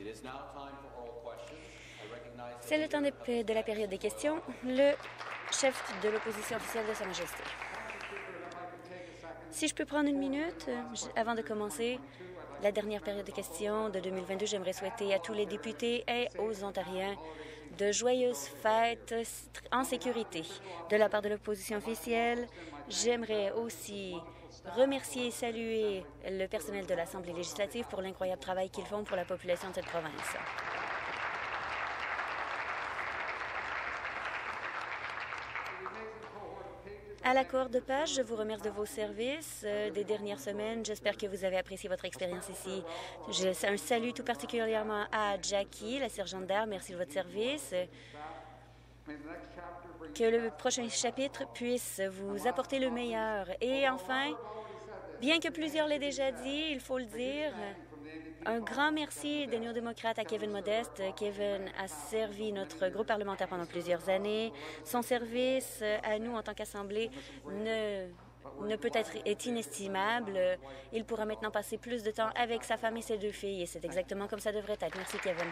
C'est le temps de la période des questions. Le chef de l'opposition officielle de Sa Majesté. Si je peux prendre une minute avant de commencer la dernière période de questions de 2022, j'aimerais souhaiter à tous les députés et aux Ontariens de joyeuses fêtes en sécurité. De la part de l'opposition officielle, j'aimerais aussi remercier et saluer le personnel de l'Assemblée législative pour l'incroyable travail qu'ils font pour la population de cette province. À la Cour de page, je vous remercie de vos services des dernières semaines. J'espère que vous avez apprécié votre expérience ici. Un salut tout particulièrement à Jackie, la sergente d'armes. Merci de votre service. Que le prochain chapitre puisse vous apporter le meilleur. Et enfin, bien que plusieurs l'aient déjà dit, il faut le dire, un grand merci des néo-démocrates à Kevin Modeste. Kevin a servi notre groupe parlementaire pendant plusieurs années. Son service à nous en tant qu'Assemblée est inestimable. Il pourra maintenant passer plus de temps avec sa femme et ses deux filles, et c'est exactement comme ça devrait être. Merci, Kevin.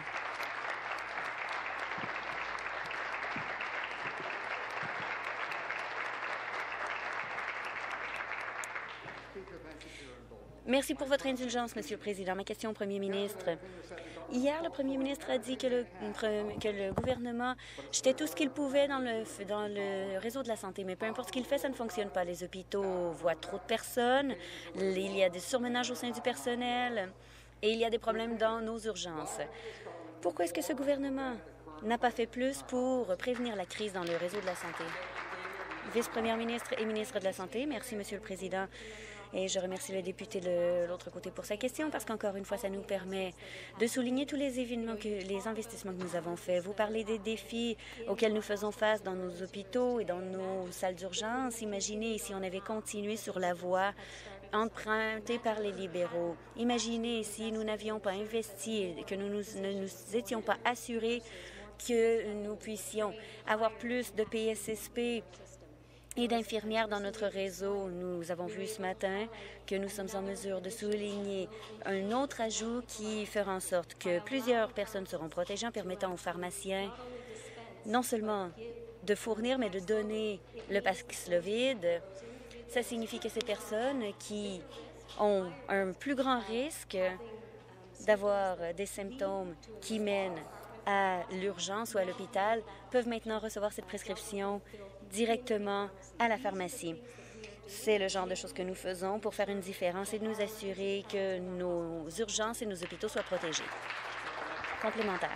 Merci pour votre indulgence, Monsieur le Président. Ma question au Premier ministre. Hier, le Premier ministre a dit que le gouvernement jetait tout ce qu'il pouvait dans le réseau de la santé, mais peu importe ce qu'il fait, ça ne fonctionne pas. Les hôpitaux voient trop de personnes, il y a des surmenages au sein du personnel et il y a des problèmes dans nos urgences. Pourquoi est-ce que ce gouvernement n'a pas fait plus pour prévenir la crise dans le réseau de la santé? Vice-première ministre et ministre de la Santé, merci, Monsieur le Président. Et je remercie le député de l'autre côté pour sa question parce qu'encore une fois, ça nous permet de souligner tous les investissements que nous avons faits. Vous parlez des défis auxquels nous faisons face dans nos hôpitaux et dans nos salles d'urgence. Imaginez si on avait continué sur la voie empruntée par les libéraux. Imaginez si nous n'avions pas investi, que nous ne nous étions pas assurés que nous puissions avoir plus de PSSP et d'infirmières dans notre réseau. Nous avons vu ce matin que nous sommes en mesure de souligner un autre ajout qui fera en sorte que plusieurs personnes seront protégées en permettant aux pharmaciens non seulement de fournir, mais de donner le Paxlovid. Ça signifie que ces personnes qui ont un plus grand risque d'avoir des symptômes qui mènent à l'urgence ou à l'hôpital peuvent maintenant recevoir cette prescription directement à la pharmacie. C'est le genre de choses que nous faisons pour faire une différence et nous assurer que nos urgences et nos hôpitaux soient protégés. Complémentaire.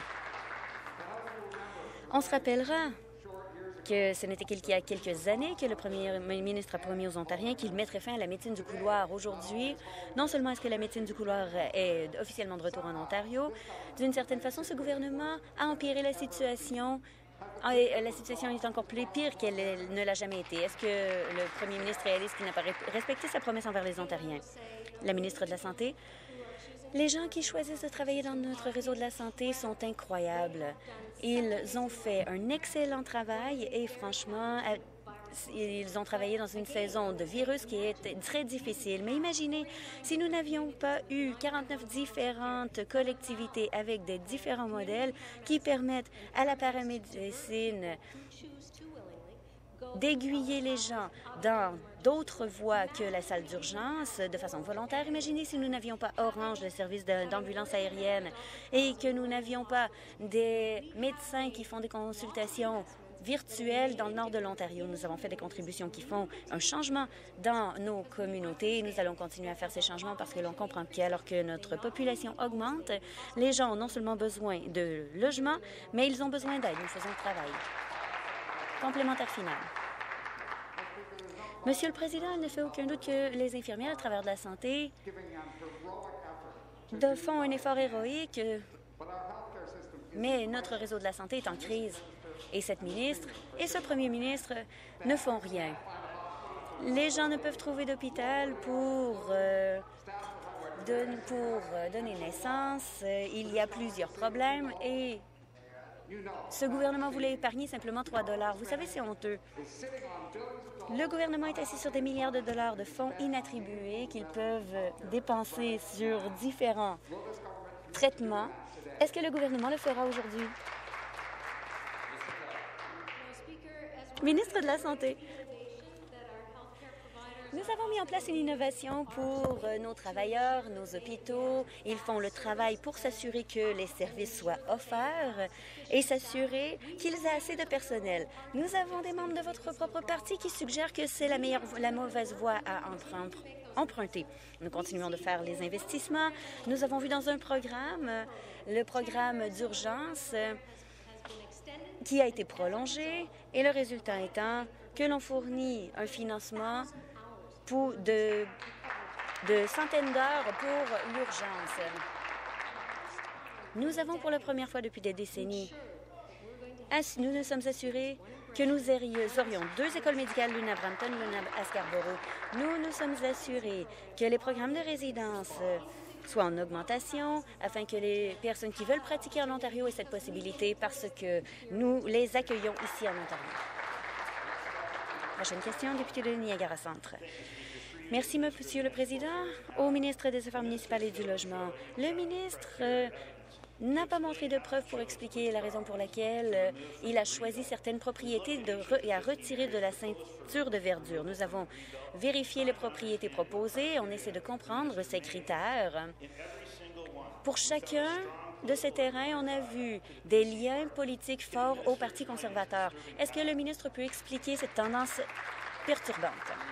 On se rappellera que ce n'était qu'il y a quelques années que le premier ministre a promis aux Ontariens qu'il mettrait fin à la médecine du couloir. Aujourd'hui, non seulement est-ce que la médecine du couloir est officiellement de retour en Ontario, d'une certaine façon, ce gouvernement a empiré la situation. Et la situation est encore plus pire qu'elle ne l'a jamais été. Est-ce que le premier ministre réalise qu'il n'a pas respecté sa promesse envers les Ontariens? La ministre de la Santé. Les gens qui choisissent de travailler dans notre réseau de la santé sont incroyables. Ils ont fait un excellent travail et franchement, ils ont travaillé dans une saison de virus qui est très difficile. Mais imaginez, si nous n'avions pas eu 49 différentes collectivités avec des différents modèles qui permettent à la paramédecine d'aiguiller les gens dans d'autres voies que la salle d'urgence de façon volontaire. Imaginez si nous n'avions pas Orange, le service d'ambulance aérienne, et que nous n'avions pas des médecins qui font des consultations virtuelles dans le nord de l'Ontario. Nous avons fait des contributions qui font un changement dans nos communautés. Nous allons continuer à faire ces changements parce que l'on comprend qu'alors que notre population augmente, les gens ont non seulement besoin de logement, mais ils ont besoin d'aide. Nous faisons le travail. Complémentaire final. Monsieur le Président, il ne fait aucun doute que les infirmières à travers de la santé font un effort héroïque, mais notre réseau de la santé est en crise. Et cette ministre et ce premier ministre ne font rien. Les gens ne peuvent trouver d'hôpital pour donner naissance. Il y a plusieurs problèmes et ce gouvernement voulait épargner simplement 3 $. Vous savez, c'est honteux. Le gouvernement est assis sur des milliards de dollars de fonds inattribués qu'ils peuvent dépenser sur différents traitement. Est-ce que le gouvernement le fera aujourd'hui? Ministre de la Santé. Nous avons mis en place une innovation pour nos travailleurs, nos hôpitaux. Ils font le travail pour s'assurer que les services soient offerts et s'assurer qu'ils aient assez de personnel. Nous avons des membres de votre propre parti qui suggèrent que c'est la mauvaise voie à emprunter. Nous continuons de faire les investissements. Nous avons vu dans un programme, le programme d'urgence qui a été prolongé et le résultat étant que l'on fournit un financement de centaines d'heures pour l'urgence. Nous avons pour la première fois depuis des décennies, nous nous sommes assurés que nous aurions 2 écoles médicales, l'une à Brampton, l'une à Scarborough. Nous nous sommes assurés que les programmes de résidence soient en augmentation afin que les personnes qui veulent pratiquer en Ontario aient cette possibilité parce que nous les accueillons ici en Ontario. Prochaine question, député de Niagara Centre. Merci, Monsieur le Président. Au ministre des Affaires municipales et du Logement, le ministre n'a pas montré de preuves pour expliquer la raison pour laquelle il a choisi certaines propriétés et a retiré de la ceinture de verdure. Nous avons vérifié les propriétés proposées. On essaie de comprendre ces critères. Pour chacun de ces terrains, on a vu des liens politiques forts au Parti conservateur. Est-ce que le ministre peut expliquer cette tendance perturbante?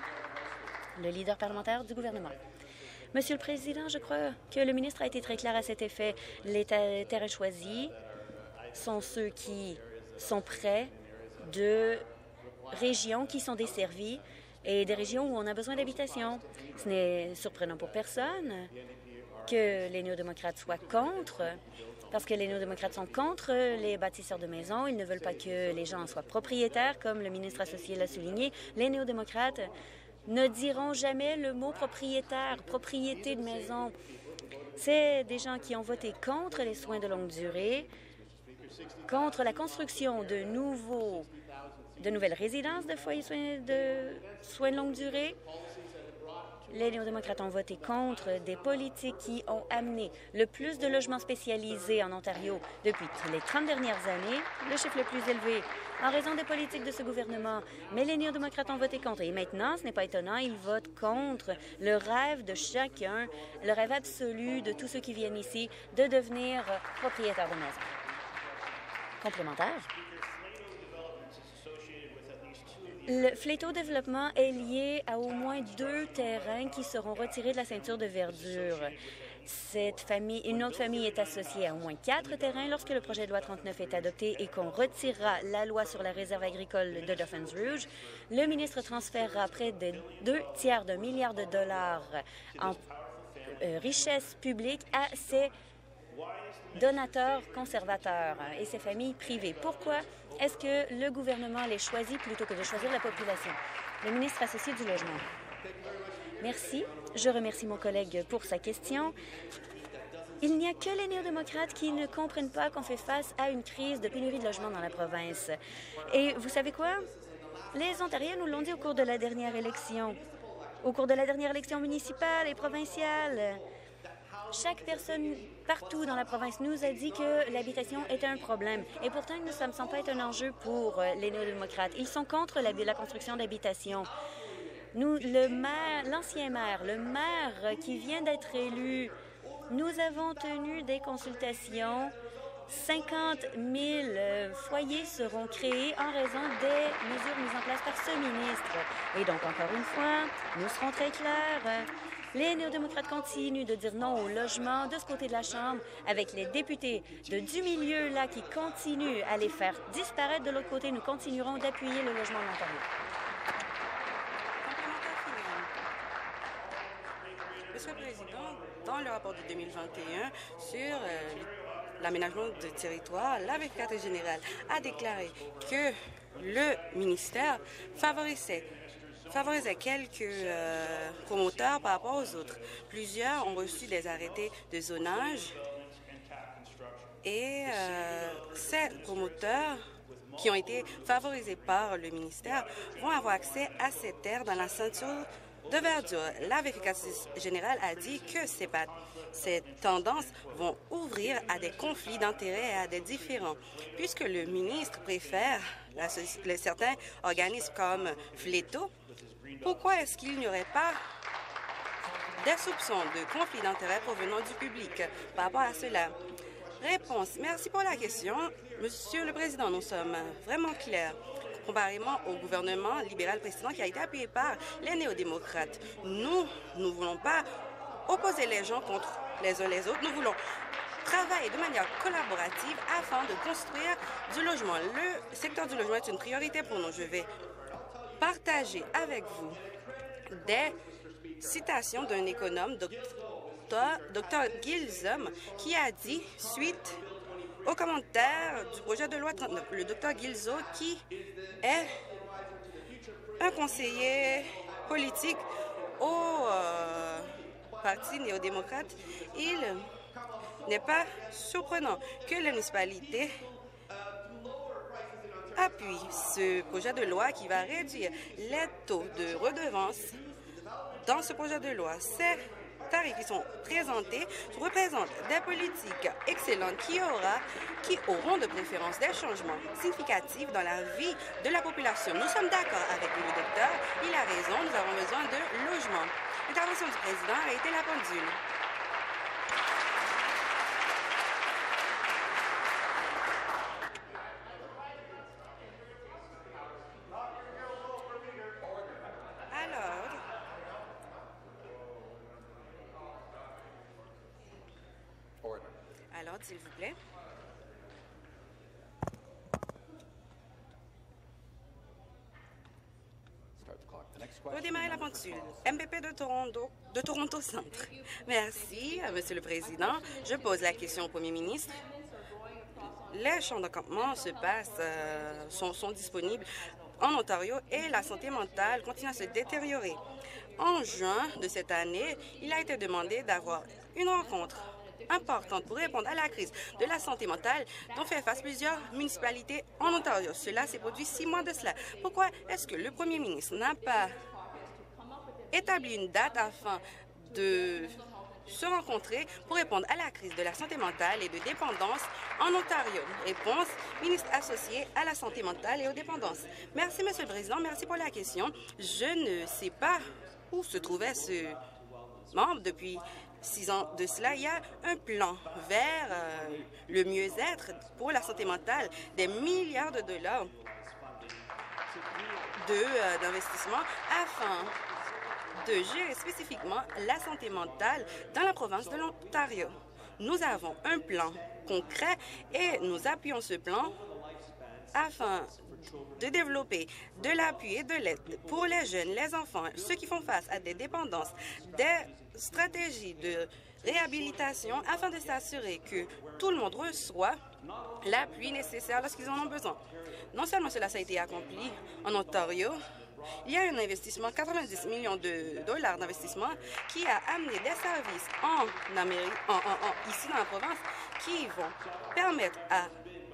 Le leader parlementaire du gouvernement. Monsieur le Président, je crois que le ministre a été très clair à cet effet. Les terrains choisis sont ceux qui sont près de régions qui sont desservies et des régions où on a besoin d'habitation. Ce n'est surprenant pour personne que les néo-démocrates soient contre, parce que les néo-démocrates sont contre les bâtisseurs de maisons. Ils ne veulent pas que les gens soient propriétaires, comme le ministre associé l'a souligné. Les néo-démocrates ne diront jamais le mot propriétaire, propriété de maison. C'est des gens qui ont voté contre les soins de longue durée, contre la construction de nouvelles résidences de foyers de soins de longue durée. Les néo-démocrates ont voté contre des politiques qui ont amené le plus de logements spécialisés en Ontario depuis les 30 dernières années, le chiffre le plus élevé en raison des politiques de ce gouvernement. Mais les néo-démocrates ont voté contre. Et maintenant, ce n'est pas étonnant, ils votent contre le rêve de chacun, le rêve absolu de tous ceux qui viennent ici de devenir propriétaires de maison. Complémentaire. Le Fléteau Développement est lié à au moins 2 terrains qui seront retirés de la ceinture de verdure. Une autre famille est associée à au moins 4 terrains lorsque le projet de loi 39 est adopté et qu'on retirera la loi sur la réserve agricole de Dauphin's Rouge. Le ministre transférera près de 2/3 d'un milliard de dollars en richesse publique à ses donateurs conservateurs et ses familles privées. Pourquoi est-ce que le gouvernement les choisit plutôt que de choisir la population? Le ministre associé du Logement. Merci. Je remercie mon collègue pour sa question. Il n'y a que les néo-démocrates qui ne comprennent pas qu'on fait face à une crise de pénurie de logement dans la province. Et vous savez quoi? Les Ontariens nous l'ont dit au cours de la dernière élection. Au cours de la dernière élection municipale et provinciale. Chaque personne partout dans la province nous a dit que l'habitation était un problème. Et pourtant, ça ne semble pas être un enjeu pour les néo-démocrates. Ils sont contre la construction d'habitation. L'ancien maire, le maire qui vient d'être élu, nous avons tenu des consultations. 50 000 foyers seront créés en raison des mesures mises en place par ce ministre. Et donc, encore une fois, nous serons très clairs. Les néo-démocrates continuent de dire non au logement de ce côté de la Chambre, avec les députés du milieu là qui continuent à les faire disparaître de l'autre côté. Nous continuerons d'appuyer le logement en Ontario. Monsieur le Président, dans le rapport de 2021 sur l'aménagement du territoire, l'avocate générale a déclaré que le ministère favorisait quelques promoteurs par rapport aux autres. Plusieurs ont reçu des arrêtés de zonage et ces promoteurs qui ont été favorisés par le ministère vont avoir accès à ces terres dans la ceinture de verdure. La vérificatrice générale a dit que ces tendances vont ouvrir à des conflits d'intérêts et à des différends. Puisque le ministre préfère certains organismes comme Fleto, pourquoi est-ce qu'il n'y aurait pas des soupçons de conflits d'intérêts provenant du public par rapport à cela? Réponse. Merci pour la question. Monsieur le Président, nous sommes vraiment clairs. Comparément au gouvernement libéral précédent qui a été appuyé par les néo-démocrates, nous ne voulons pas opposer les gens contre les uns les autres. Nous voulons travailler de manière collaborative afin de construire du logement. Le secteur du logement est une priorité pour nous. Je vais partager avec vous des citations d'un économe, Dr. Gilzom, qui a dit, suite au commentaire du projet de loi 39, le Dr. Gilzo, qui est un conseiller politique au Parti néo-démocrate, il n'est pas surprenant que la municipalité appuie ce projet de loi qui va réduire les taux de redevance. Dans ce projet de loi, ces tarifs qui sont présentés représentent des politiques excellentes qui auront de préférence des changements significatifs dans la vie de la population. Nous sommes d'accord avec le docteur, il a raison, nous avons besoin de logements. L'intervention du président a été la pendule. Alors, s'il vous plaît. Redémarrer la pendule. MPP de Toronto Centre. Merci, Monsieur le Président. Je pose la question au Premier ministre. Les champs d'encampement sont disponibles en Ontario et la santé mentale continue à se détériorer. En juin de cette année, il a été demandé d'avoir une rencontre importante pour répondre à la crise de la santé mentale dont fait face plusieurs municipalités en Ontario. Cela s'est produit 6 mois de cela. Pourquoi est-ce que le Premier ministre n'a pas établi une date afin de se rencontrer pour répondre à la crise de la santé mentale et de dépendance en Ontario? Réponse, ministre associé à la santé mentale et aux dépendances. Merci, Monsieur le Président. Merci pour la question. Je ne sais pas où se trouvait ce membre depuis 6 ans de cela. Il y a un plan vers le mieux-être pour la santé mentale, des milliards de dollars d'investissement afin de gérer spécifiquement la santé mentale dans la province de l'Ontario. Nous avons un plan concret et nous appuyons ce plan afin de développer de l'appui et de l'aide pour les jeunes, les enfants, ceux qui font face à des dépendances, des stratégies de réhabilitation afin de s'assurer que tout le monde reçoit l'appui nécessaire lorsqu'ils en ont besoin. Non seulement cela a été accompli en Ontario, il y a un investissement, 90 millions de dollars d'investissement qui a amené des services en Amérique, ici dans la province, qui vont permettre à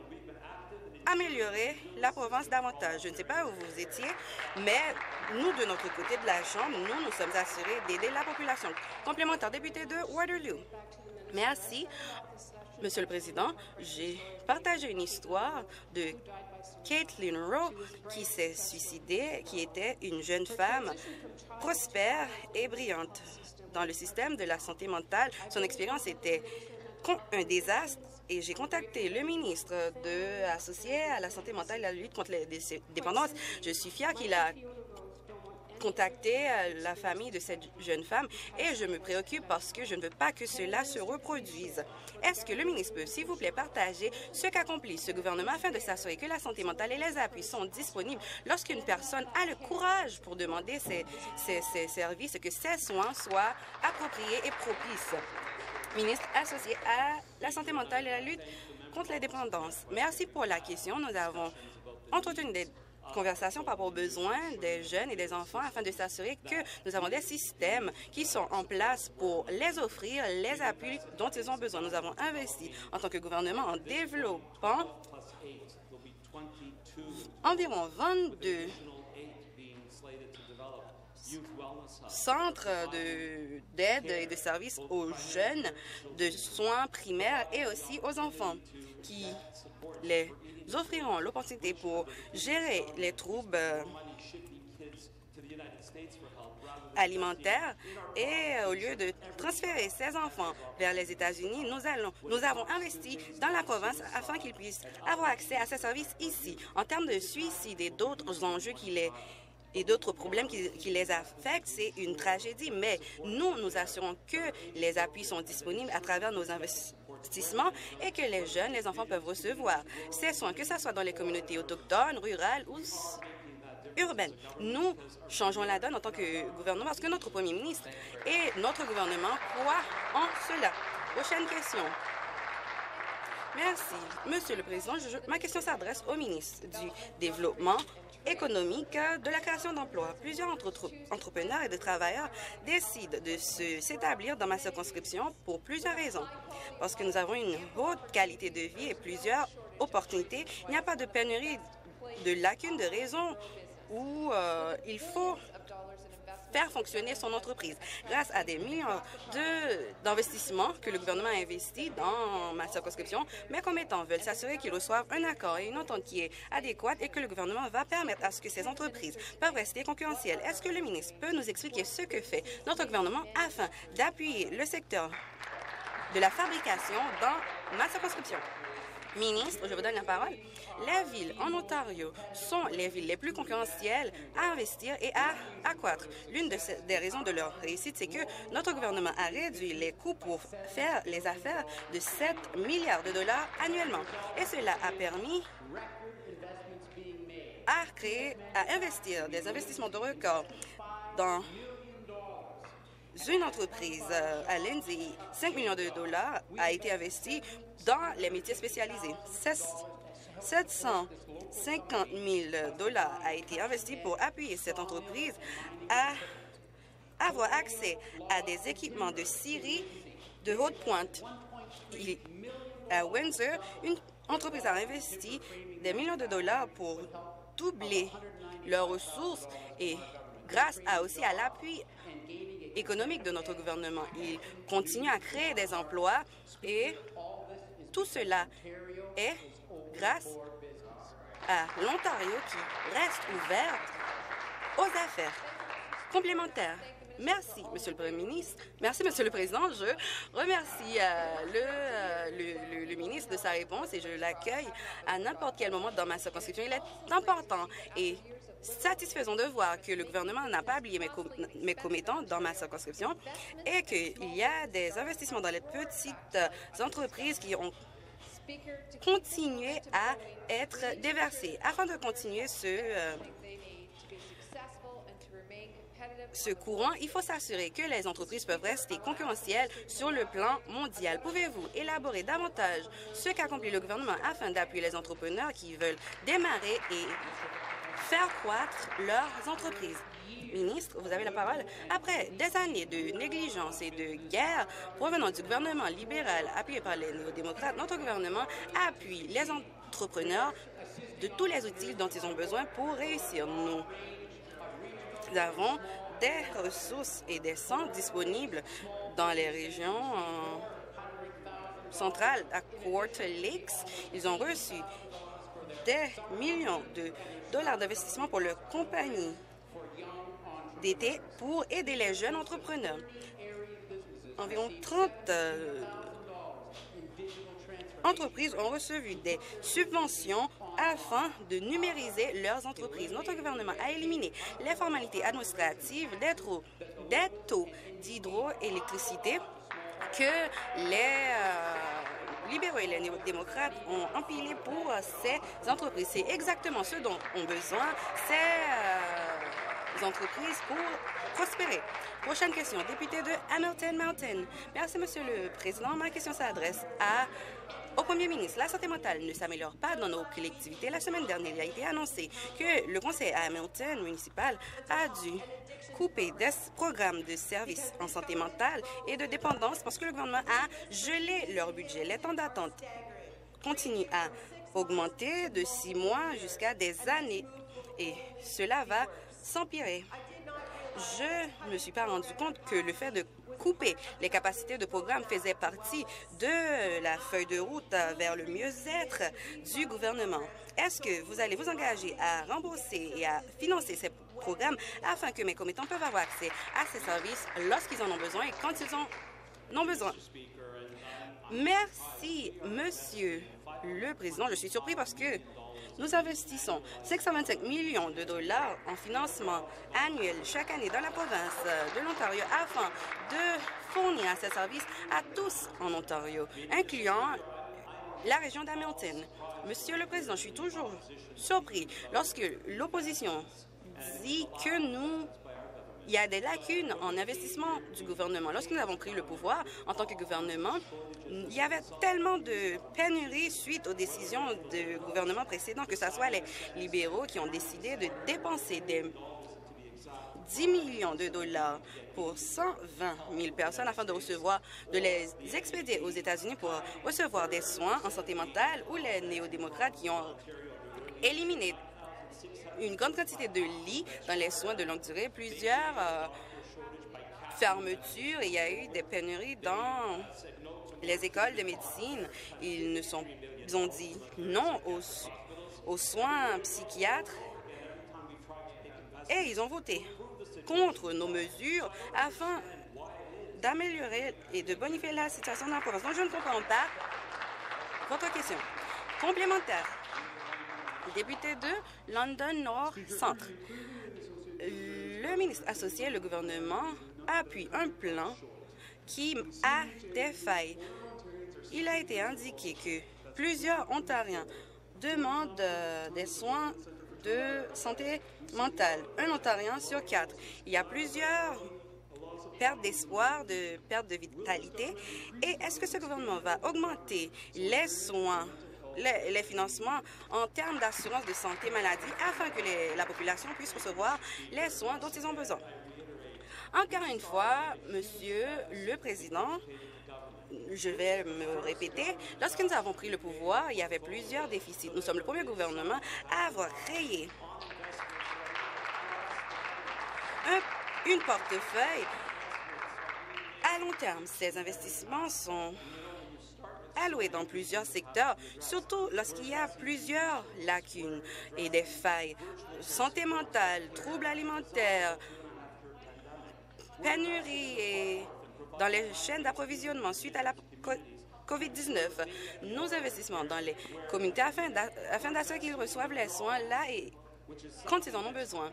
améliorer la province davantage. Je ne sais pas où vous étiez, mais nous, de notre côté de la Chambre, nous sommes assurés d'aider la population. Complémentaire, député de Waterloo. Merci, Monsieur le Président. J'ai partagé une histoire de Caitlin Rowe qui s'est suicidée, qui était une jeune femme prospère et brillante dans le système de la santé mentale. Son expérience était un désastre et j'ai contacté le ministre associé à la santé mentale et à la lutte contre les dépendances. Je suis fière qu'il a contacté la famille de cette jeune femme et je me préoccupe parce que je ne veux pas que cela se reproduise. Est-ce que le ministre peut, s'il vous plaît, partager ce qu'accomplit ce gouvernement afin de s'assurer que la santé mentale et les appuis sont disponibles lorsqu'une personne a le courage pour demander ces services, que ces soins soient appropriés et propices? Ministre associé à la santé mentale et la lutte contre les dépendances. Merci pour la question. Nous avons entretenu des conversations par rapport aux besoins des jeunes et des enfants afin de s'assurer que nous avons des systèmes qui sont en place pour les offrir les appuis dont ils ont besoin. Nous avons investi en tant que gouvernement en développant environ 22 centres d'aide et de services aux jeunes, de soins primaires et aussi aux enfants, qui les offriront l'opportunité pour gérer les troubles alimentaires et au lieu de transférer ces enfants vers les États-Unis, nous avons investi dans la province afin qu'ils puissent avoir accès à ces services ici. En termes de suicide et d'autres enjeux et d'autres problèmes qui les affectent, c'est une tragédie, mais nous assurons que les appuis sont disponibles à travers nos investissements et que les jeunes, les enfants peuvent recevoir ces soins, que ce soit dans les communautés autochtones, rurales ou urbaine. Nous changeons la donne en tant que gouvernement parce que notre premier ministre et notre gouvernement croient en cela. Prochaine question. Merci. Monsieur le Président, ma question s'adresse au ministre du Développement économique, de la création d'emplois. Plusieurs entrepreneurs et de travailleurs décident de s'établir dans ma circonscription pour plusieurs raisons. Parce que nous avons une haute qualité de vie et plusieurs opportunités. Il n'y a pas de pénurie de lacunes, de raisons où il faut faire fonctionner son entreprise. Grâce à des millions d'investissements que le gouvernement a investis dans ma circonscription, mes commettants veulent s'assurer qu'ils reçoivent un accord et une entente qui est adéquate et que le gouvernement va permettre à ce que ces entreprises peuvent rester concurrentielles. Est-ce que le ministre peut nous expliquer ce que fait notre gouvernement afin d'appuyer le secteur de la fabrication dans ma circonscription? Ministre, je vous donne la parole. Les villes en Ontario sont les villes les plus concurrentielles à investir et à accroître. L'une des raisons de leur réussite, c'est que notre gouvernement a réduit les coûts pour faire les affaires de 7 milliards de dollars annuellement. Et cela a permis à investir des investissements de record dans une entreprise à Lindsay. 5 millions de dollars a été investi dans les métiers spécialisés. 750 000 dollars a été investi pour appuyer cette entreprise à avoir accès à des équipements de scierie de haute pointe. À Windsor, une entreprise a investi des millions de dollars pour doubler leurs ressources et grâce aussi à l'appui économique de notre gouvernement. Il continue à créer des emplois et tout cela est grâce à l'Ontario qui reste ouverte aux affaires complémentaires. Merci, Monsieur le Premier ministre. Merci, Monsieur le Président. Je remercie le ministre de sa réponse et je l'accueille à n'importe quel moment dans ma circonscription. Il est important et satisfaisant de voir que le gouvernement n'a pas oublié mes commettants dans ma circonscription et qu'il y a des investissements dans les petites entreprises qui ont continué à être déversés. Afin de continuer ce courant, il faut s'assurer que les entreprises peuvent rester concurrentielles sur le plan mondial. Pouvez-vous élaborer davantage ce qu'accomplit le gouvernement afin d'appuyer les entrepreneurs qui veulent démarrer et faire croître leurs entreprises? Ministre, vous avez la parole. Après des années de négligence et de guerre provenant du gouvernement libéral appuyé par les néo-démocrates, notre gouvernement appuie les entrepreneurs de tous les outils dont ils ont besoin pour réussir. Nous avons des ressources et des centres disponibles dans les régions centrales à Quarter Lakes. Ils ont reçu des millions de dollars d'investissement pour leur compagnie d'été pour aider les jeunes entrepreneurs. Environ 30 entreprises ont reçu des subventions afin de numériser leurs entreprises. Notre gouvernement a éliminé les formalités administratives des taux d'hydroélectricité que les libéraux et les néo-démocrates ont empilé pour ces entreprises. C'est exactement ce dont ont besoin ces entreprises pour prospérer. Prochaine question, député de Hamilton Mountain. Merci, Monsieur le Président. Ma question s'adresse au Premier ministre. La santé mentale ne s'améliore pas dans nos collectivités. La semaine dernière, il a été annoncé que le conseil à Hamilton municipal a dû couper des programmes de services en santé mentale et de dépendance parce que le gouvernement a gelé leur budget. Les temps d'attente continuent à augmenter de 6 mois jusqu'à des années et cela va s'empirer. je ne me suis pas rendu compte que le fait de couper les capacités de programme faisait partie de la feuille de route vers le mieux-être du gouvernement. Est-ce que vous allez vous engager à rembourser et à financer ces programmes afin que mes commettants peuvent avoir accès à ces services lorsqu'ils en ont besoin et quand ils en ont besoin? Merci, Monsieur le Président. Je suis surpris parce que nous investissons 625 millions de dollars en financement annuel chaque année dans la province de l'Ontario afin de fournir ces services à tous en Ontario, incluant la région d'Hamilton. Monsieur le Président, je suis toujours surpris lorsque l'opposition dit que il y a des lacunes en investissement du gouvernement. Lorsque nous avons pris le pouvoir en tant que gouvernement, il y avait tellement de pénuries suite aux décisions du gouvernement précédent, que ce soit les libéraux qui ont décidé de dépenser des 10 millions de dollars pour 120 000 personnes afin de les expédier aux États-Unis pour recevoir des soins en santé mentale, ou les néo-démocrates qui ont éliminé une grande quantité de lits dans les soins de longue durée, plusieurs fermetures, et il y a eu des pénuries dans les écoles de médecine. Ils ont dit non aux soins psychiatres et ils ont voté contre nos mesures afin d'améliorer et de bonifier la situation dans la province. Donc, je ne comprends pas votre question. Complémentaire. Député de London Nord Centre. Le ministre associé, le gouvernement, appuie un plan qui a des failles. Il a été indiqué que plusieurs Ontariens demandent des soins de santé mentale. Un Ontarien sur 4. Il y a plusieurs pertes d'espoir, de perte de vitalité. Et est-ce que ce gouvernement va augmenter les soins, les financements en termes d'assurance de santé maladie afin que la population puisse recevoir les soins dont ils ont besoin? Encore une fois, Monsieur le Président, je vais me répéter, lorsque nous avons pris le pouvoir, il y avait plusieurs déficits. Nous sommes le premier gouvernement à avoir créé une portefeuille à long terme. Ces investissements sont alloués dans plusieurs secteurs, surtout lorsqu'il y a plusieurs lacunes et des failles. Santé mentale, troubles alimentaires, pénurie et dans les chaînes d'approvisionnement suite à la COVID-19. Nos investissements dans les communautés afin d'assurer qu'ils reçoivent les soins là et quand ils en ont besoin.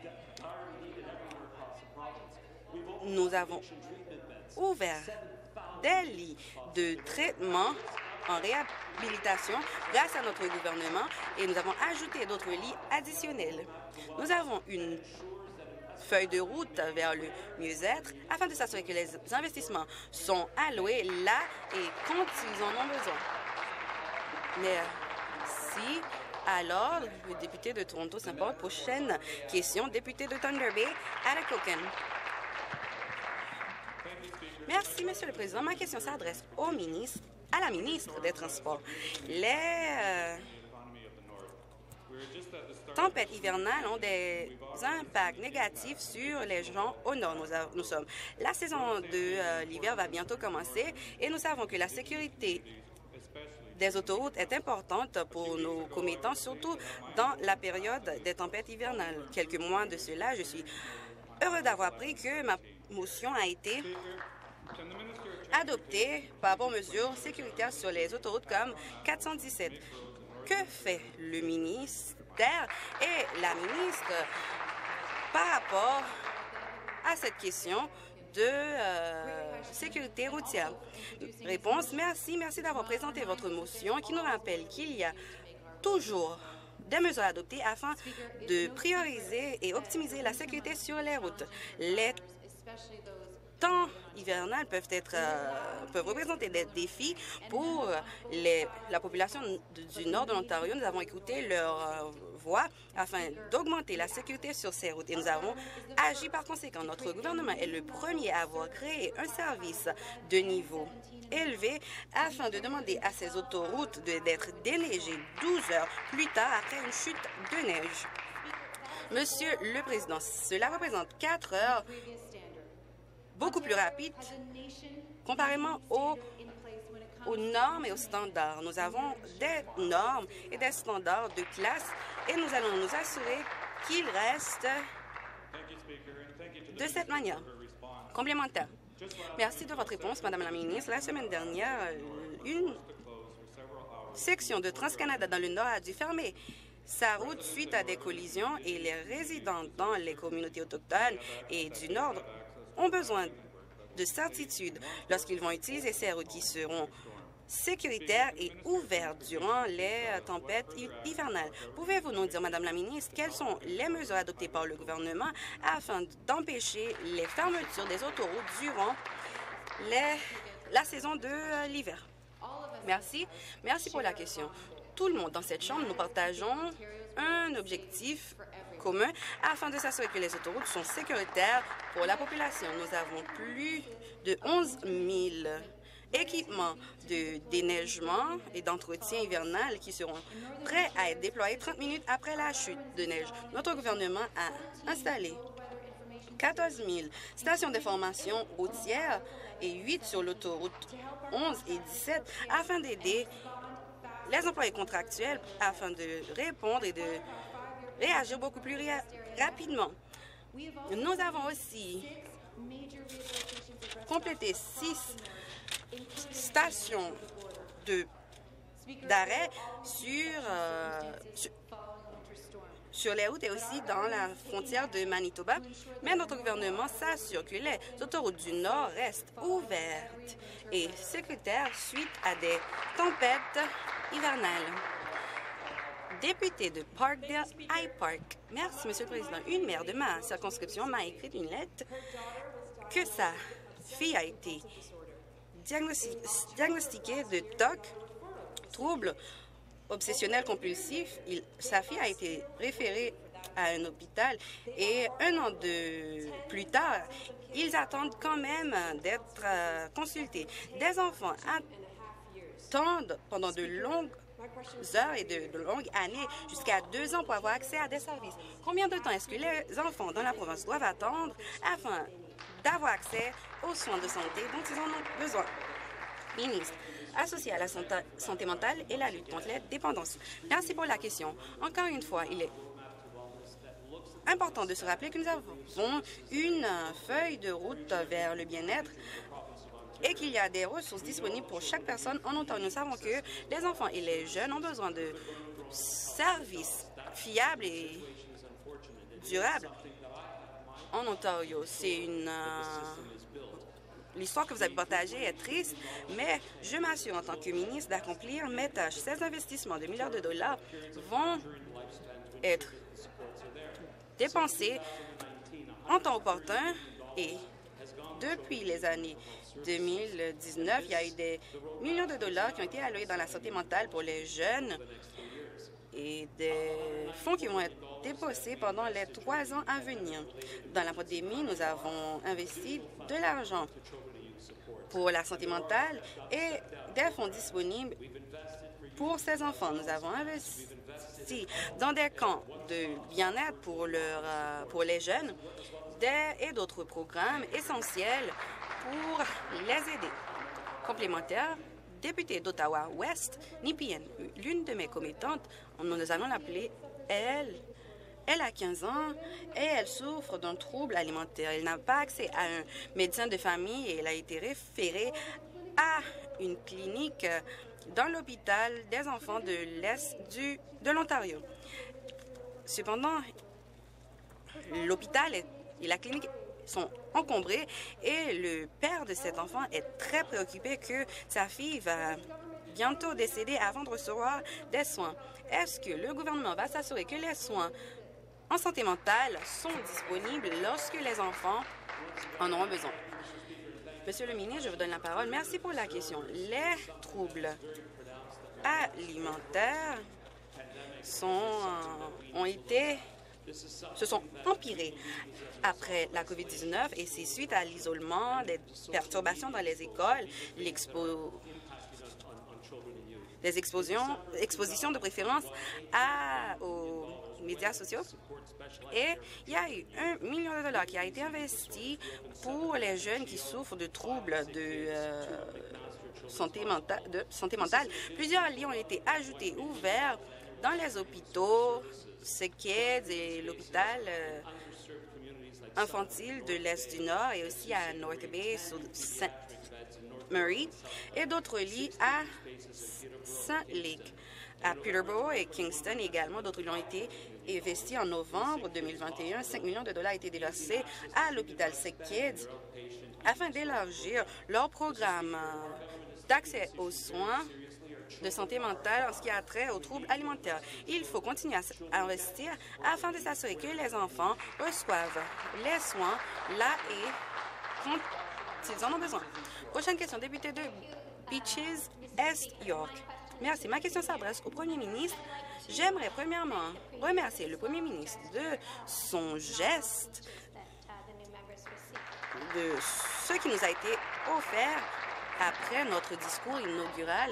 Nous avons ouvert des lits de traitement en réhabilitation grâce à notre gouvernement et nous avons ajouté d'autres lits additionnels. Nous avons une feuille de route vers le mieux-être afin de s'assurer que les investissements sont alloués là et quand ils en ont besoin. Merci. Alors, le député de Toronto-Saint-Paul, prochaine question, député de Thunder Bay, Arakoken. Merci, Monsieur le Président. Ma question s'adresse à la ministre des Transports. Les tempêtes hivernales ont des impacts négatifs sur les gens au nord. La saison de l'hiver va bientôt commencer et nous savons que la sécurité des autoroutes est importante pour nos commettants, surtout dans la période des tempêtes hivernales. Quelques mois de cela, je suis heureux d'avoir appris que ma motion a été adoptée par rapport aux mesures sécuritaires sur les autoroutes comme 417. Que fait le ministère et la ministre par rapport à cette question de sécurité routière? Réponse, merci d'avoir présenté votre motion qui nous rappelle qu'il y a toujours des mesures adoptées afin de prioriser et optimiser la sécurité sur les routes. Les temps hivernales peuvent représenter des défis pour la population du nord de l'Ontario. Nous avons écouté leur voix afin d'augmenter la sécurité sur ces routes et nous avons agi par conséquent. Notre gouvernement est le premier à avoir créé un service de niveau élevé afin de demander à ces autoroutes d'être déneigées 12 heures plus tard après une chute de neige. Monsieur le Président, cela représente 4 heures beaucoup plus rapides comparément aux normes et aux standards. Nous avons des normes et des standards de classe et nous allons nous assurer qu'ils restent de cette manière. Complémentaire. Merci de votre réponse, Madame la ministre. La semaine dernière, une section de TransCanada dans le Nord a dû fermer sa route suite à des collisions et les résidents dans les communautés autochtones et du Nord ont besoin de certitude lorsqu'ils vont utiliser ces routes qui seront sécuritaires et ouvertes durant les tempêtes hivernales. Pouvez-vous nous dire, Madame la ministre, quelles sont les mesures adoptées par le gouvernement afin d'empêcher les fermetures des autoroutes durant la saison de l'hiver? Merci. Merci pour la question. Tout le monde dans cette Chambre, nous partageons un objectif commun afin de s'assurer que les autoroutes sont sécuritaires pour la population. Nous avons plus de 11 000 équipements de déneigement et d'entretien hivernal qui seront prêts à être déployés 30 minutes après la chute de neige. Notre gouvernement a installé 14 000 stations d'information routières et 8 sur l'autoroute 11 et 17 afin d'aider les employés contractuels afin de répondre et de réagir beaucoup plus rapidement. Nous avons aussi complété 6 stations d'arrêt sur les routes et aussi dans la frontière de Manitoba, mais notre gouvernement s'assure que les autoroutes du Nord restent ouvertes et sécuritaires suite à des tempêtes hivernales. Député de Parkdale High Park. Merci, Monsieur le Président. Une maire de ma circonscription m'a écrit une lettre que sa fille a été diagnostiquée de TOC, trouble obsessionnel compulsif. Sa fille a été référée à un hôpital et un an plus tard, ils attendent quand même d'être consultés. Des enfants attendent pendant de longues heures et de longues années, jusqu'à 2 ans pour avoir accès à des services. Combien de temps est-ce que les enfants dans la province doivent attendre afin d'avoir accès aux soins de santé dont ils en ont besoin? Ministre, associé à la santé mentale et la lutte contre les dépendances. Merci pour la question. Encore une fois, il est important de se rappeler que nous avons une feuille de route vers le bien-être et qu'il y a des ressources disponibles pour chaque personne en Ontario. Nous savons que les enfants et les jeunes ont besoin de services fiables et durables en Ontario. C'est l'histoire que vous avez partagée est triste, mais je m'assure en tant que ministre d'accomplir mes tâches. Ces investissements de milliards de dollars vont être dépensés en temps opportun et depuis les années 2019, il y a eu des millions de dollars qui ont été alloués dans la santé mentale pour les jeunes et des fonds qui vont être déposés pendant les 3 ans à venir. Dans la pandémie, nous avons investi de l'argent pour la santé mentale et des fonds disponibles pour ces enfants. Nous avons investi dans des camps de bien-être pour les jeunes et d'autres programmes essentiels pour les aider. Complémentaire, députée d'Ottawa-Ouest, Nipien, l'une de mes commettantes, nous allons l'appeler, elle a 15 ans et elle souffre d'un trouble alimentaire. Elle n'a pas accès à un médecin de famille et elle a été référée à une clinique dans l'hôpital des enfants de l'Est de l'Ontario. Cependant, l'hôpital et la clinique sont encombrés et le père de cet enfant est très préoccupé que sa fille va bientôt décéder avant de recevoir des soins. Est-ce que le gouvernement va s'assurer que les soins en santé mentale sont disponibles lorsque les enfants en auront besoin? Monsieur le ministre, je vous donne la parole. Merci pour la question. Les troubles alimentaires se sont empirés après la COVID-19 et c'est suite à l'isolement, des perturbations dans les écoles, des expositions de préférence aux médias sociaux. Et il y a eu $1 million qui a été investi pour les jeunes qui souffrent de troubles de santé mentale. Plusieurs lits ont été ajoutés, ouverts dans les hôpitaux, SickKids et l'hôpital infantile de l'Est du Nord et aussi à North Bay, sur St. Mary, et d'autres lits à Saint Lake. À Peterborough et Kingston également, d'autres lits ont été investis en novembre 2021. $5 millions ont été déversés à l'hôpital SickKids afin d'élargir leur programme d'accès aux soins de santé mentale en ce qui a trait aux troubles alimentaires. Il faut continuer à investir afin de s'assurer que les enfants reçoivent les soins là et quand ils en ont besoin. Prochaine question, député de Beaches, Est York. Merci. Ma question s'adresse au Premier ministre. J'aimerais premièrement remercier le Premier ministre de son geste, de ce qui nous a été offert après notre discours inaugural.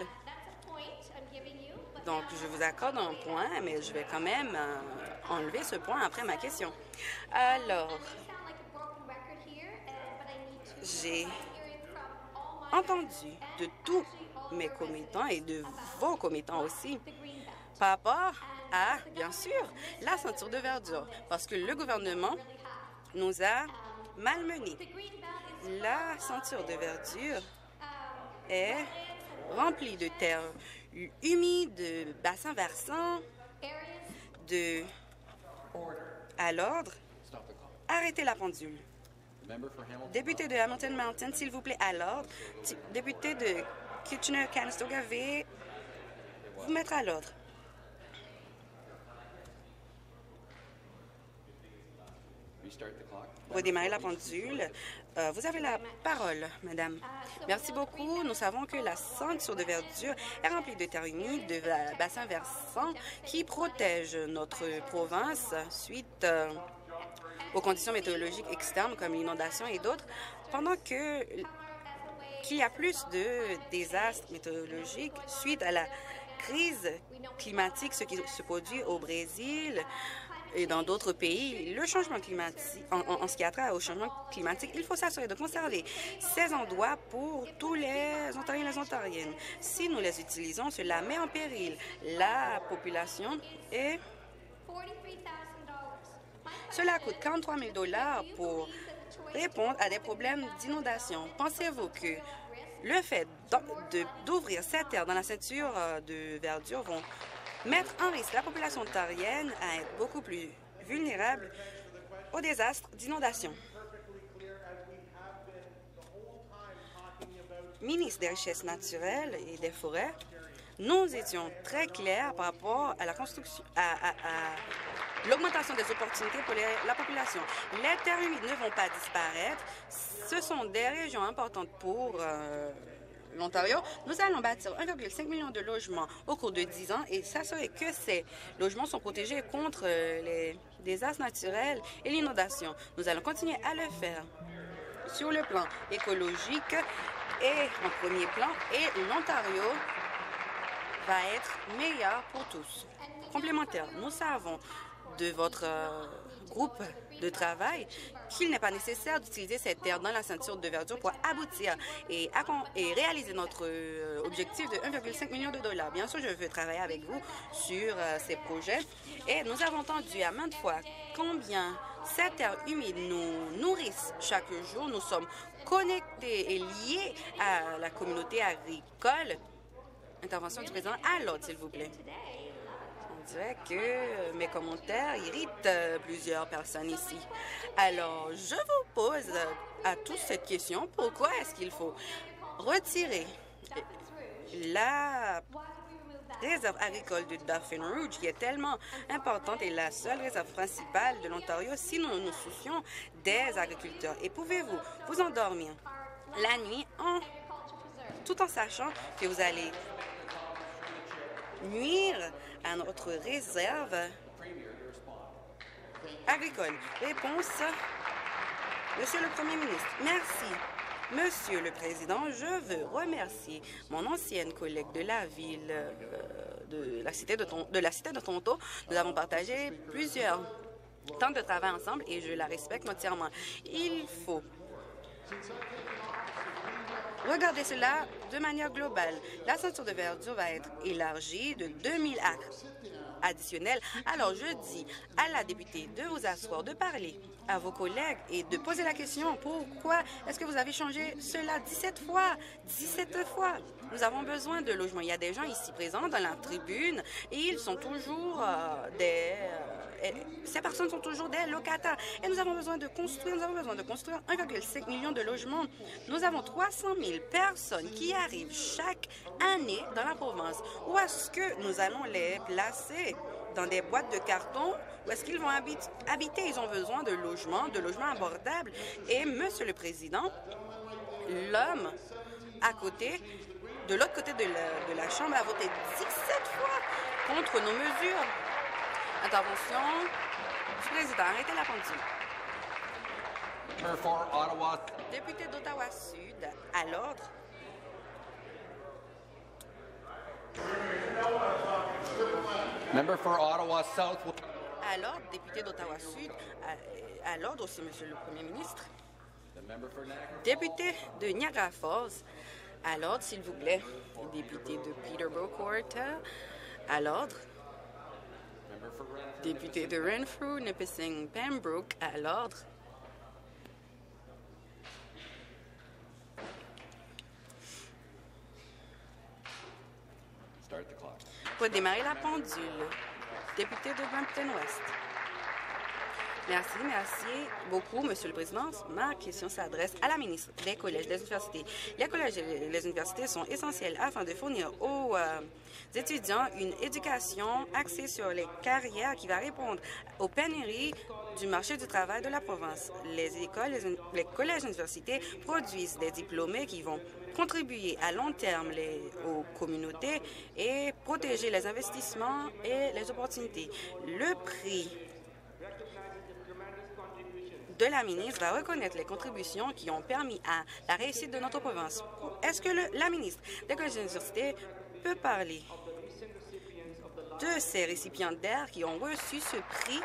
Donc, je vous accorde un point, mais je vais quand même enlever ce point après ma question. Alors, j'ai entendu de tous mes commettants et de vos commettants aussi par rapport à, bien sûr, la ceinture de verdure, parce que le gouvernement nous a malmenés. La ceinture de verdure est remplie de terre humide, de bassins versants, à l'ordre. Arrêtez la pendule. Député de Hamilton Mountain, s'il vous plaît, à l'ordre. Député de Kitchener-Conestoga, veuillez vous mettre à l'ordre. Redémarrer la pendule. Vous avez la parole, madame. Merci beaucoup. Nous savons que la ceinture de verdure est remplie de terre humide, de bassins versants qui protègent notre province suite aux conditions météorologiques externes comme l'inondation et d'autres, pendant qu'il y a plus de désastres météorologiques suite à la crise climatique, ce qui se produit au Brésil et dans d'autres pays. Le changement climatique, en ce qui a trait au changement climatique, il faut s'assurer de conserver ces endroits pour tous les Ontariens et les Ontariennes. Si nous les utilisons, cela met en péril la population et cela coûte $43 000 pour répondre à des problèmes d'inondation. Pensez-vous que le fait d'ouvrir cette terre dans la ceinture de verdure vont mettre en risque la population ontarienne à être beaucoup plus vulnérable aux désastres d'inondation? Ministre des Richesses naturelles et des Forêts, nous étions très clairs par rapport à la construction, à l'augmentation des opportunités pour la population. Les terres humides ne vont pas disparaître. Ce sont des régions importantes pour l'Ontario. Nous allons bâtir 1,5 million de logements au cours de 10 ans et s'assurer que ces logements sont protégés contre les désastres naturels et l'inondation. Nous allons continuer à le faire sur le plan écologique et en premier plan, et l'Ontario va être meilleur pour tous. Complémentaire, nous savons de votre groupe de travail qu'il n'est pas nécessaire d'utiliser cette terre dans la ceinture de verdure pour aboutir et réaliser notre objectif de 1,5 million de dollars. Bien sûr, je veux travailler avec vous sur ces projets et nous avons entendu à maintes fois combien cette terre humide nous nourrissent chaque jour. Nous sommes connectés et liés à la communauté agricole. Intervention du président à l'ordre, s'il vous plaît. On dirait que mes commentaires irritent plusieurs personnes ici. Alors, je vous pose à tous cette question. Pourquoi est-ce qu'il faut retirer la réserve agricole de Dauphin Rouge, qui est tellement importante et la seule réserve principale de l'Ontario si nous nous soucions des agriculteurs? Et pouvez-vous vous endormir la nuit tout en sachant que vous allez nuire à notre réserve agricole? Réponse, Monsieur le Premier ministre. Merci. Monsieur le Président, je veux remercier mon ancienne collègue de la ville de la cité de Toronto. Nous avons partagé plusieurs temps de travail ensemble et je la respecte entièrement. Il faut regarder cela de manière globale. La ceinture de verdure va être élargie de 2000 acres additionnels. Alors, je dis à la députée de vous asseoir, de parler à vos collègues et de poser la question pourquoi est-ce que vous avez changé cela 17 fois? 17 fois! Nous avons besoin de logements. Il y a des gens ici présents dans la tribune et ils sont toujours ces personnes sont toujours des locataires. Et nous avons besoin de construire 1,5 million de logements. Nous avons 300 000 personnes qui arrivent chaque année dans la province. Où est-ce que nous allons les placer? Dans des boîtes de carton? Où est-ce qu'ils vont habiter? Ils ont besoin de logements abordables. Et, Monsieur le Président, l'homme de l'autre côté de la Chambre a voté 17 fois contre nos mesures. Intervention du Président. Arrêtez la pendule. Député d'Ottawa-Sud, à l'ordre. Member for Ottawa South. À l'ordre, député d'Ottawa-Sud, à l'ordre aussi, Monsieur le Premier ministre. Député de Niagara Falls, à l'ordre, s'il vous plaît. Député de Peterborough Court, à l'ordre. Député de Renfrew, Nipissing, Pembroke, à l'ordre. Pour démarrer la pendule, député de Brampton-Ouest. Merci beaucoup, Monsieur le Président. Ma question s'adresse à la ministre des collèges et des universités. Les collèges et les universités sont essentiels afin de fournir aux étudiants une éducation axée sur les carrières qui va répondre aux pénuries du marché du travail de la province. Les collèges et universités produisent des diplômés qui vont contribuer à long terme aux communautés et protéger les investissements et les opportunités. Le prix de la ministre va reconnaître les contributions qui ont permis à la réussite de notre province. Est-ce que la ministre des collèges et universités peut parler de ces récipiendaires qui ont reçu ce prix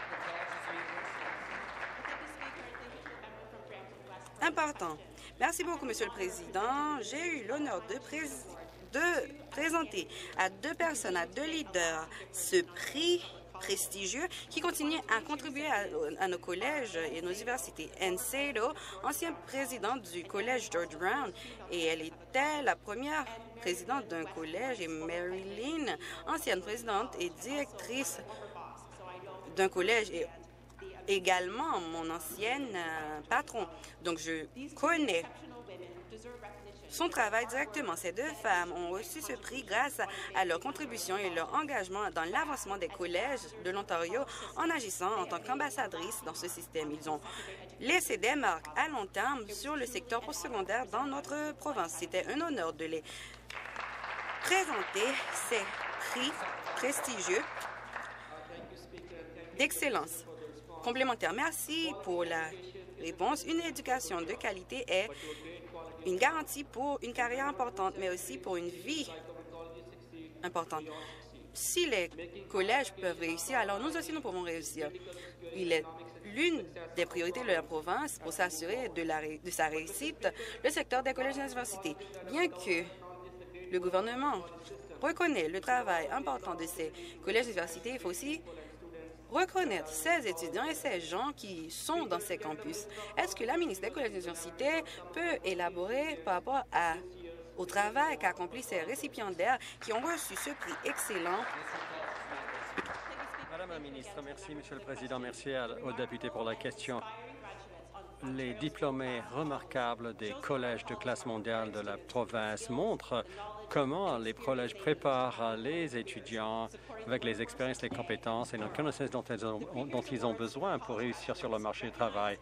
important? Merci beaucoup, Monsieur le Président. J'ai eu l'honneur de présenter à 2 personnes, à 2 leaders, ce prix prestigieux qui continue à contribuer à nos collèges et nos universités. Anne Sado, ancienne présidente du collège George Brown, et elle était la première présidente d'un collège, et Mary Lynn, ancienne présidente et directrice d'un collège, et également mon ancienne patron. Donc, je connais son travail directement. Ces 2 femmes ont reçu ce prix grâce à leur contribution et leur engagement dans l'avancement des collèges de l'Ontario en agissant en tant qu'ambassadrices dans ce système. Ils ont laissé des marques à long terme sur le secteur postsecondaire dans notre province. C'était un honneur de les présenter, ces prix prestigieux d'excellence complémentaire. Merci pour la réponse. Une éducation de qualité est une garantie pour une carrière importante, mais aussi pour une vie importante. Si les collèges peuvent réussir, alors nous aussi, nous pouvons réussir. Il est l'une des priorités de la province pour s'assurer de sa réussite, le secteur des collèges et des universités. Bien que le gouvernement reconnaît le travail important de ces collèges et universités, il faut aussi reconnaître ces étudiants et ces gens qui sont dans ces campus. Est-ce que la ministre des collèges et des universités peut élaborer par rapport au travail qu'accomplissent ces récipiendaires qui ont reçu ce prix excellent? Madame la ministre, merci, Monsieur le Président. Merci aux députés pour la question. Les diplômés remarquables des collèges de classe mondiale de la province montrent comment les collèges préparent les étudiants avec les expériences, les compétences et les connaissances dont ils ont besoin pour réussir sur le marché du travail.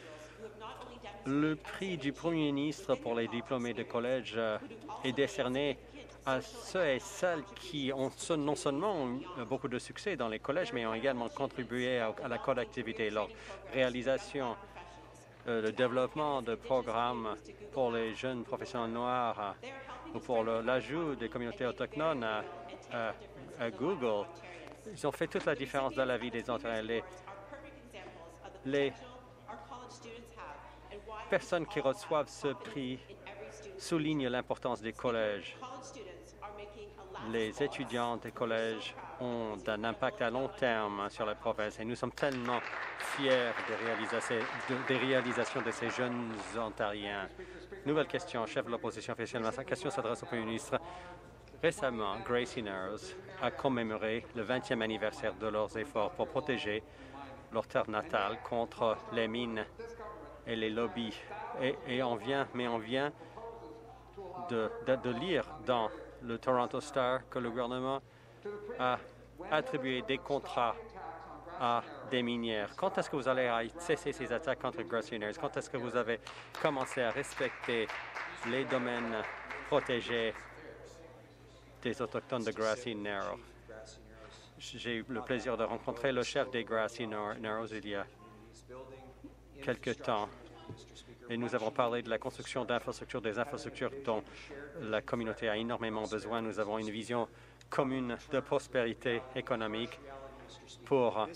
Le prix du Premier ministre pour les diplômés de collège est décerné à ceux et celles qui ont non seulement eu beaucoup de succès dans les collèges, mais ont également contribué à la collectivité. Leur réalisation le développement de programmes pour les jeunes professionnels noirs ou pour l'ajout des communautés autochtones à Google. Ils ont fait toute la différence dans la vie des Ontariens. Les personnes qui reçoivent ce prix soulignent l'importance des collèges. Les étudiants des collèges ont un impact à long terme sur la province et nous sommes tellement fiers des réalisations de ces jeunes Ontariens. Nouvelle question, chef de l'opposition officielle. Sa question s'adresse au Premier ministre. Récemment, Gracie Narrows a commémoré le 20e anniversaire de leurs efforts pour protéger leur terre natale contre les mines et les lobbies. Et on vient de lire dans le Toronto Star que le gouvernement a attribué des contrats à des minières. Quand est-ce que vous allez cesser ces attaques contre Gracie Narrows? Quand est-ce que vous avez commencé à respecter les domaines protégés des Autochtones de Gracie Narrows? J'ai eu le plaisir de rencontrer le chef des Gracie Narrows il y a quelque temps. Et nous avons parlé de la construction d'infrastructures, des infrastructures dont la communauté a énormément besoin. Nous avons une vision commune de prospérité économique pour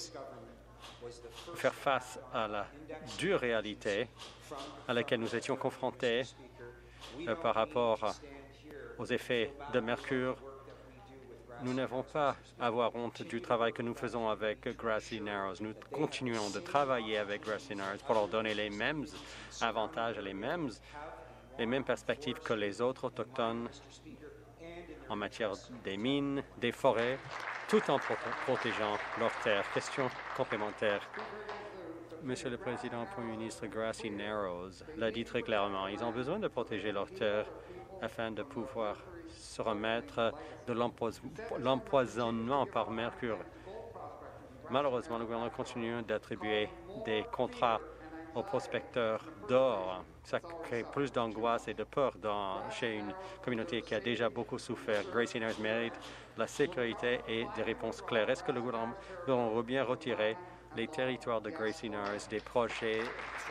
faire face à la dure réalité à laquelle nous étions confrontés par rapport aux effets de mercure. Nous n'avons pas à avoir honte du travail que nous faisons avec Gracie Narrows. Nous continuons de travailler avec Gracie Narrows pour leur donner les mêmes avantages et les mêmes perspectives que les autres Autochtones en matière des mines, des forêts, tout en protégeant leurs terres. Question complémentaire. Monsieur le Président, Premier ministre, Gracie Narrows l'a dit très clairement. Ils ont besoin de protéger leurs terres afin de pouvoir se remettre de l'empoisonnement par mercure. Malheureusement, le gouvernement continue d'attribuer des contrats aux prospecteurs d'or. Ça crée plus d'angoisse et de peur chez une communauté qui a déjà beaucoup souffert. Gracie Narrows mérite la sécurité et des réponses claires. Est-ce que le gouvernement veut bien retirer les territoires de Gracie Narrows des projets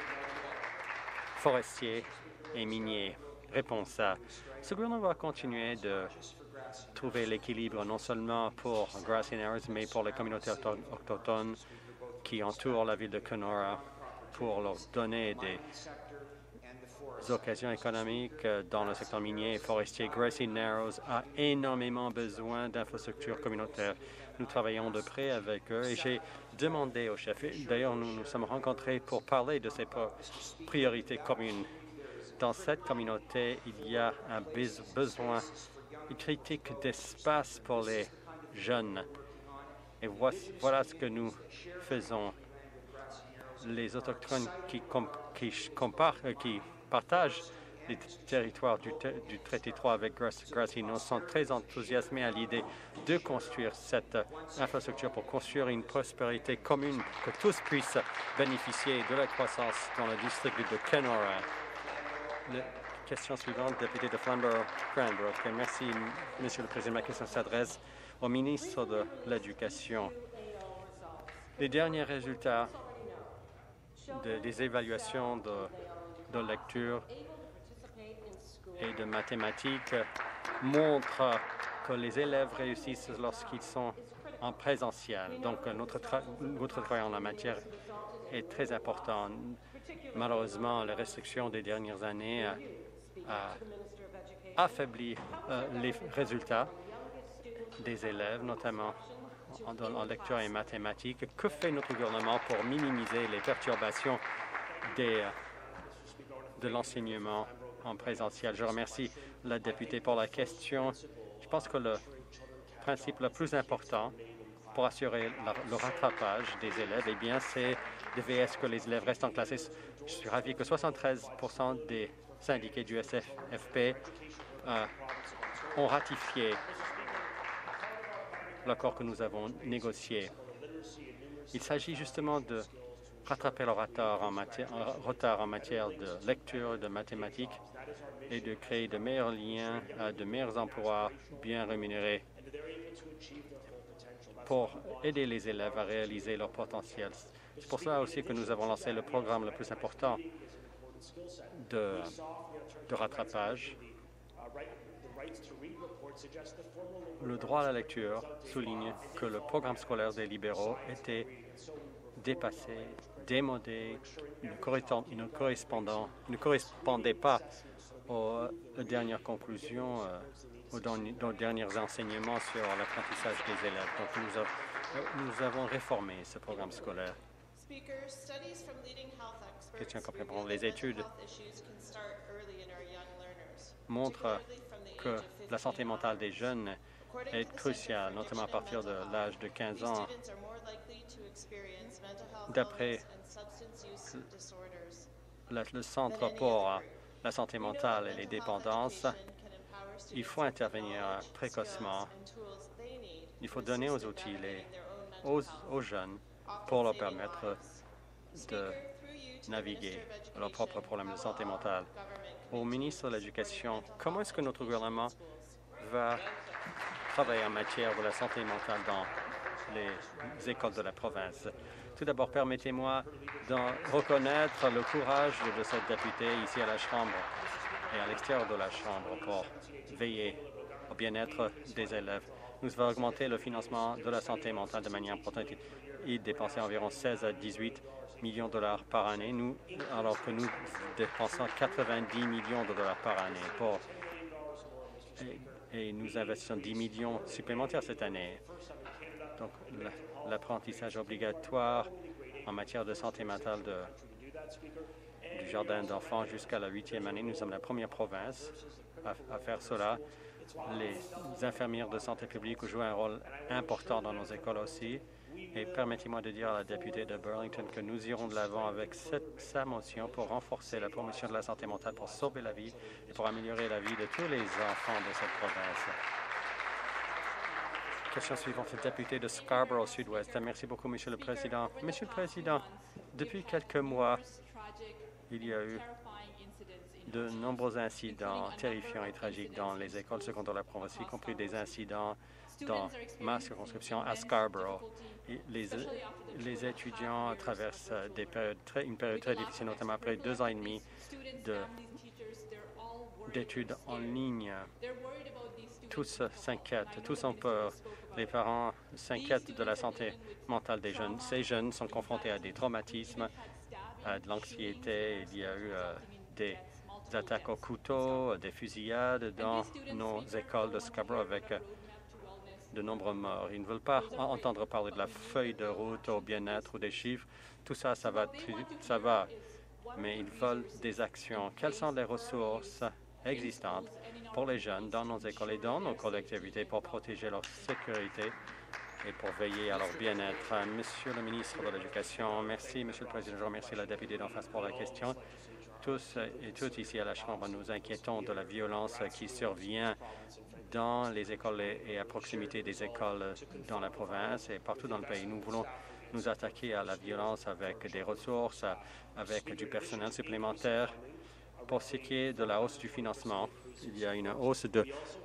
forestiers et miniers? Réponse A. Ce gouvernement va continuer de trouver l'équilibre non seulement pour Gracie Narrows, mais pour les communautés autochtones qui entourent la ville de Kenora pour leur donner des occasions économiques dans le secteur minier et forestier. Gracie Narrows a énormément besoin d'infrastructures communautaires. Nous travaillons de près avec eux et j'ai demandé au chef, d'ailleurs nous nous sommes rencontrés pour parler de ces priorités communes. Dans cette communauté, il y a un besoin critique d'espace pour les jeunes. Et voilà ce que nous faisons. Les Autochtones qui partagent les territoires du traité 3 avec Gracie Narrows sont très enthousiasmés à l'idée de construire cette infrastructure pour construire une prospérité commune, que tous puissent bénéficier de la croissance dans le district de Kenora. La question suivante, député de Flamborough-Cranbrook. Merci, Monsieur le Président. Ma question s'adresse au ministre de l'Éducation. Les derniers résultats des évaluations de lecture et de mathématiques montrent que les élèves réussissent lorsqu'ils sont en présentiel. Donc, notre travail en la matière est très important. Malheureusement, les restrictions des dernières années ont affaibli les résultats des élèves, notamment en lecture et mathématiques. Que fait notre gouvernement pour minimiser les perturbations de l'enseignement en présentiel? Je remercie la députée pour la question. Je pense que le principe le plus important pour assurer le rattrapage des élèves, eh bien, c'est de veiller à ce que les élèves restent en classe. Je suis ravi que 73% des syndiqués du SFFP ont ratifié l'accord que nous avons négocié. Il s'agit justement de rattraper le retard en matière de lecture et de mathématiques et de créer de meilleurs liens, de meilleurs emplois bien rémunérés pour aider les élèves à réaliser leur potentiel. C'est pour cela aussi que nous avons lancé le programme le plus important de rattrapage. Le droit à la lecture souligne que le programme scolaire des libéraux était dépassé, démodé, ne correspondait pas aux dernières conclusions, aux derniers enseignements sur l'apprentissage des élèves. Donc, nous avons réformé ce programme scolaire. Question complémentaire. Les études montrent que la santé mentale des jeunes est cruciale, notamment à partir de l'âge de 15 ans. D'après le Centre pour la santé mentale et les dépendances, il faut intervenir précocement. Il faut donner aux outils aux jeunes pour leur permettre de naviguer leurs propres problèmes de santé mentale. Au ministre de l'Éducation, comment est-ce que notre gouvernement va travailler en matière de la santé mentale dans les écoles de la province? Tout d'abord, permettez-moi de reconnaître le courage de cette députée ici à la Chambre et à l'extérieur de la Chambre pour veiller au bien-être des élèves. Nous allons augmenter le financement de la santé mentale de manière importante et dépenser environ 16 à 18 millions de dollars par année, alors que nous dépensons 90 millions de dollars par année et nous investissons 10 millions supplémentaires cette année. Donc, l'apprentissage obligatoire en matière de santé mentale du jardin d'enfants jusqu'à la 8e année. Nous sommes la première province à faire cela. Les infirmières de santé publique jouent un rôle important dans nos écoles aussi. Et permettez-moi de dire à la députée de Burlington que nous irons de l'avant avec sa motion pour renforcer la promotion de la santé mentale, pour sauver la vie et pour améliorer la vie de tous les enfants de cette province. Question suivante, le député de Scarborough Sud-Ouest. Merci beaucoup, Monsieur le Président. Monsieur le Président, depuis quelques mois, il y a eu de nombreux incidents terrifiants et tragiques dans les écoles secondaires de la province, y compris des incidents dans ma circonscription à Scarborough. Les étudiants traversent une période très difficile, notamment après 2 ans et demi d'études en ligne. Tous s'inquiètent, tous ont peur. Les parents s'inquiètent de la santé mentale des jeunes. Ces jeunes sont confrontés à des traumatismes, à de l'anxiété. Il y a eu des attaques au couteau, des fusillades dans nos écoles de Scarborough avec de nombreux morts. Ils ne veulent pas entendre parler de la feuille de route au bien-être ou des chiffres. Tout ça, ça va, mais ils veulent des actions. Quelles sont les ressources existantes pour les jeunes dans nos écoles et dans nos collectivités pour protéger leur sécurité et pour veiller à leur bien-être? Monsieur le ministre de l'Éducation, merci, Monsieur le Président. Je remercie la députée d'en face pour la question. Tous et toutes ici à la Chambre, nous inquiétons de la violence qui survient dans les écoles et à proximité des écoles dans la province et partout dans le pays. Nous voulons nous attaquer à la violence avec des ressources, avec du personnel supplémentaire. Pour ce qui est de la hausse du financement, il y a une hausse de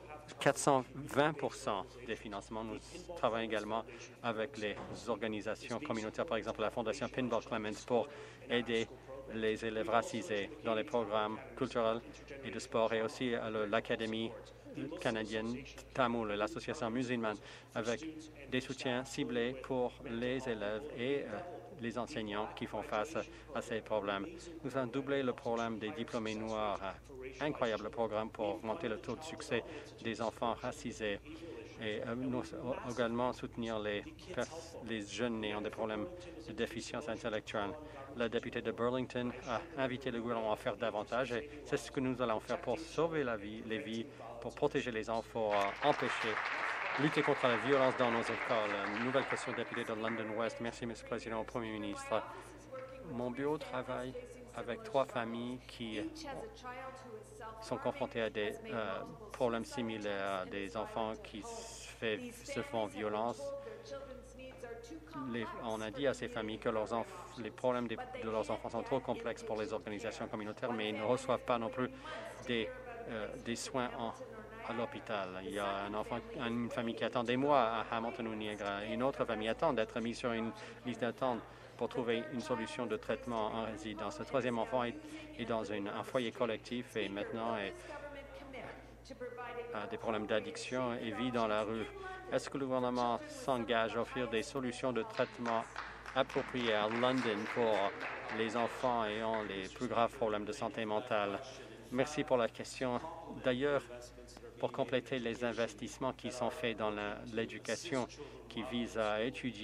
420 des financements. Nous travaillons également avec les organisations communautaires, par exemple la Fondation Pinball Clements, pour aider les élèves racisés dans les programmes culturels et de sport, et aussi l'Académie canadienne Tamoul, l'association musulmane, avec des soutiens ciblés pour les élèves et les enseignants qui font face à ces problèmes. Nous avons doublé le problème des diplômés noirs, incroyable programme pour augmenter le taux de succès des enfants racisés et nous également soutenir les jeunes ayant des problèmes de déficience intellectuelle. La députée de Burlington a invité le gouvernement à faire davantage et c'est ce que nous allons faire pour sauver les vies, pour protéger les enfants, empêcher, lutter contre la violence dans nos écoles. Nouvelle question, député de London West. Merci, Monsieur le Président, au Premier ministre. Mon bureau travaille avec 3 familles qui sont confrontées à des problèmes similaires, des enfants qui se font violence. On a dit à ces familles que les problèmes de leurs enfants sont trop complexes pour les organisations communautaires, mais ils ne reçoivent pas non plus des soins à l'hôpital. Il y a une famille qui attend des mois à Hamilton ou Niagara. Une autre famille attend d'être mise sur une liste d'attente pour trouver une solution de traitement en résidence. Le troisième enfant est dans un foyer collectif et maintenant a des problèmes d'addiction et vit dans la rue. Est-ce que le gouvernement s'engage à offrir des solutions de traitement appropriées à London pour les enfants ayant les plus graves problèmes de santé mentale? Merci pour la question. D'ailleurs, pour compléter les investissements qui sont faits dans l'éducation qui visent à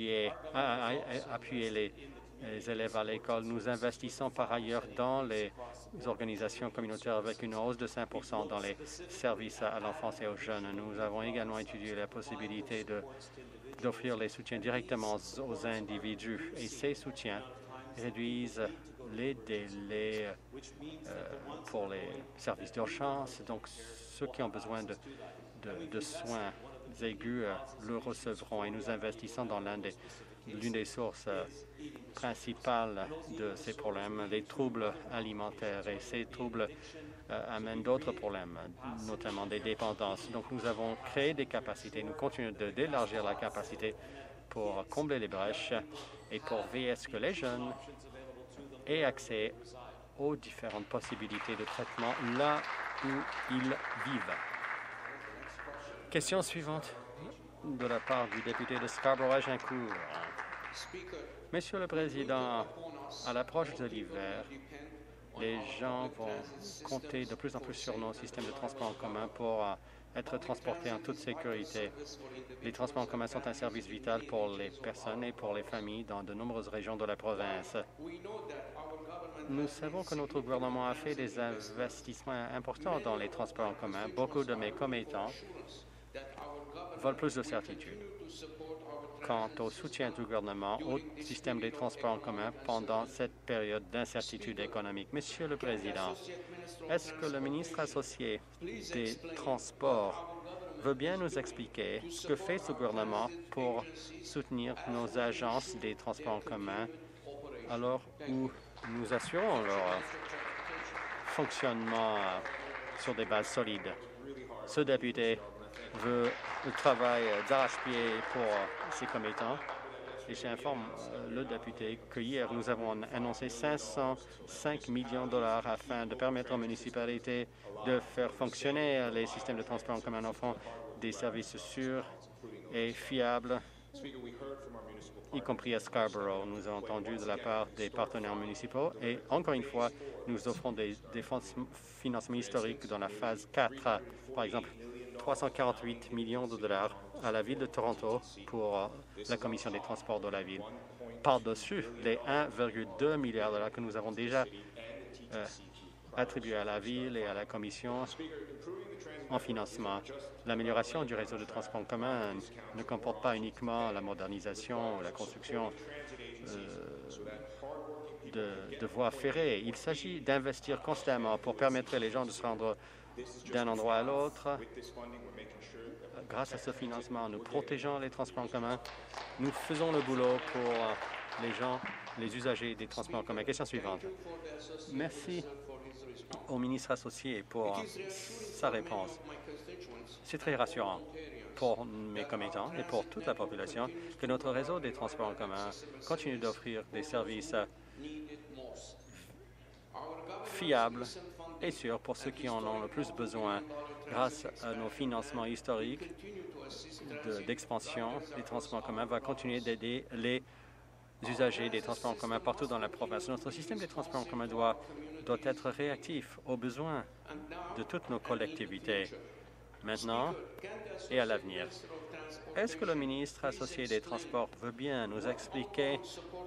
appuyer les élèves à l'école, nous investissons par ailleurs dans les organisations communautaires avec une hausse de 5 % dans les services à l'enfance et aux jeunes. Nous avons également étudié la possibilité d'offrir les soutiens directement aux individus et ces soutiens réduisent les délais pour les services d'urgence. Donc, ceux qui ont besoin de soins aigus le recevront et nous investissons dans l'une des sources principales de ces problèmes, les troubles alimentaires. Et ces troubles amènent d'autres problèmes, notamment des dépendances. Donc, nous avons créé des capacités. Nous continuons d'élargir la capacité pour combler les brèches et pour veiller à ce que les jeunes aient accès aux différentes possibilités de traitement là où ils vivent. Question suivante de la part du député de Scarborough-Agincourt. Monsieur le Président, à l'approche de l'hiver, les gens vont compter de plus en plus sur nos systèmes de transport en commun pour être transportés en toute sécurité. Les transports en commun sont un service vital pour les personnes et pour les familles dans de nombreuses régions de la province. Nous savons que notre gouvernement a fait des investissements importants dans les transports en commun. Beaucoup de mes commettants veulent plus de certitude quant au soutien du gouvernement au système des transports en commun pendant cette période d'incertitude économique. Monsieur le Président, est-ce que le ministre associé des Transports veut bien nous expliquer ce que fait ce gouvernement pour soutenir nos agences des transports en commun alors où nous assurons leur fonctionnement sur des bases solides? Ce député veut le travail d'arrache-pied pour ses commettants. Et j'informe le député que hier, nous avons annoncé 505 millions de dollars afin de permettre aux municipalités de faire fonctionner les systèmes de transport en commun, offrant des services sûrs et fiables, y compris à Scarborough. Nous avons entendu de la part des partenaires municipaux et, encore une fois, nous offrons des financements historiques dans la phase 4. Par exemple, 348 millions de dollars à la Ville de Toronto pour la Commission des transports de la Ville, par-dessus les 1,2 milliard de dollars que nous avons déjà attribués à la Ville et à la Commission en financement. L'amélioration du réseau de transport en commun ne comporte pas uniquement la modernisation ou la construction de voies ferrées. Il s'agit d'investir constamment pour permettre aux gens de se rendre d'un endroit à l'autre. Grâce à ce financement, nous protégeons les transports en commun. Nous faisons le boulot pour les gens, les usagers des transports en commun. Question suivante. Merci au ministre associé pour sa réponse. C'est très rassurant pour mes commettants et pour toute la population que notre réseau des transports en commun continue d'offrir des services fiables et sûrs pour ceux qui en ont le plus besoin. Grâce à nos financements historiques d'expansion, les transports en commun va continuer d'aider les usagers des transports en commun partout dans la province. Notre système des transports en commun doit être réactif aux besoins de toutes nos collectivités, maintenant et à l'avenir. Est-ce que le ministre associé des Transports veut bien nous expliquer,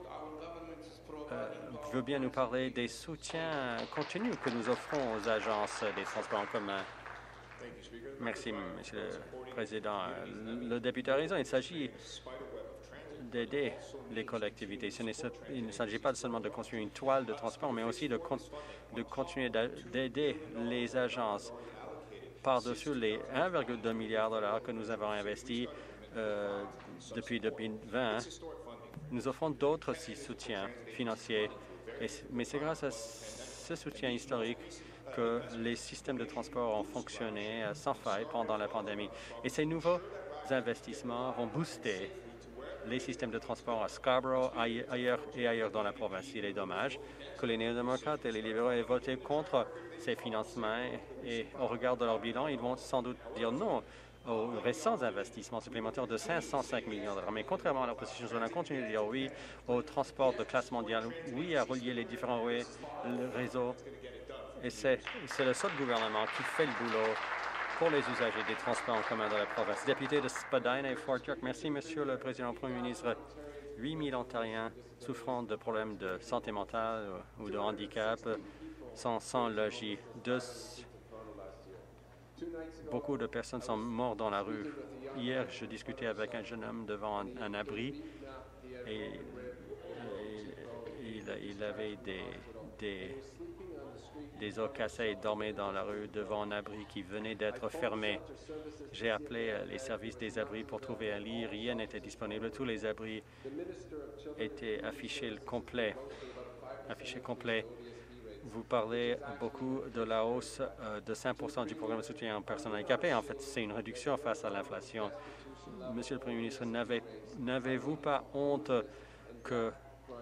veut bien nous parler des soutiens continus que nous offrons aux agences des transports en commun? Merci, Monsieur le Président. Le député a raison. Il s'agit d'aider les collectivités. Il ne s'agit pas seulement de construire une toile de transport, mais aussi de continuer d'aider les agences par-dessus les 1,2 milliard de dollars que nous avons investis depuis 2020. Nous offrons d'autres soutiens financiers, mais c'est grâce à ce soutien historique que les systèmes de transport ont fonctionné sans faille pendant la pandémie. Et ces nouveaux investissements vont booster les systèmes de transport à Scarborough ailleurs dans la province. Il est dommage que les néo-démocrates et les libéraux aient voté contre ces financements et au regard de leur bilan, ils vont sans doute dire non aux récents investissements supplémentaires de 505 millions $. Mais contrairement à l'opposition, nous allons continuer de dire oui au transport de classe mondiale, oui à relier les différents réseaux. Et c'est le seul gouvernement qui fait le boulot pour les usagers des transports en commun de la province. Député de Spadina et Fort York, merci, Monsieur le Président, Premier ministre. 8 000 Ontariens souffrant de problèmes de santé mentale ou de handicap sont sans logis. Beaucoup de personnes sont mortes dans la rue. Hier, je discutais avec un jeune homme devant un abri et il avait des os cassés et dormait dans la rue devant un abri qui venait d'être fermé. J'ai appelé les services des abris pour trouver un lit. Rien n'était disponible. Tous les abris étaient affichés complets. Vous parlez beaucoup de la hausse de 5 % du programme de soutien aux personnes handicapées. En fait, c'est une réduction face à l'inflation. Monsieur le Premier ministre, n'avez-vous pas honte que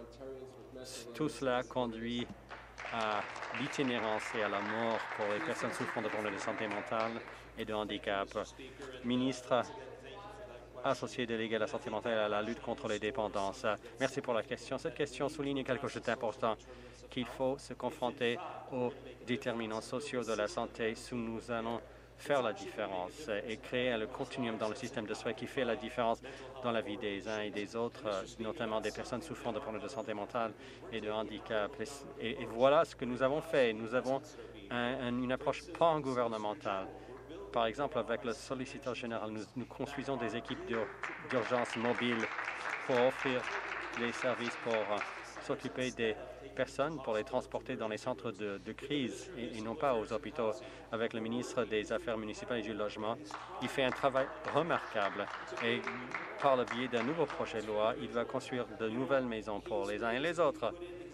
tout cela conduit à l'itinérance et à la mort pour les personnes souffrant de problèmes de santé mentale et de handicap? Ministre associé délégué à la santé mentale et à la lutte contre les dépendances. Merci pour la question. Cette question souligne quelque chose d'important, qu'il faut se confronter aux déterminants sociaux de la santé si nous allons faire la différence et créer le continuum dans le système de soins qui fait la différence dans la vie des uns et des autres, notamment des personnes souffrant de problèmes de santé mentale et de handicap. Et voilà ce que nous avons fait. Nous avons une approche pan-gouvernementale. Par exemple, avec le solliciteur général, nous construisons des équipes d'urgence mobiles pour offrir les services pour s'occuper des personnes, pour les transporter dans les centres de crise et non pas aux hôpitaux. Avec le ministre des Affaires municipales et du Logement, il fait un travail remarquable et par le biais d'un nouveau projet de loi, il va construire de nouvelles maisons pour les uns et les autres.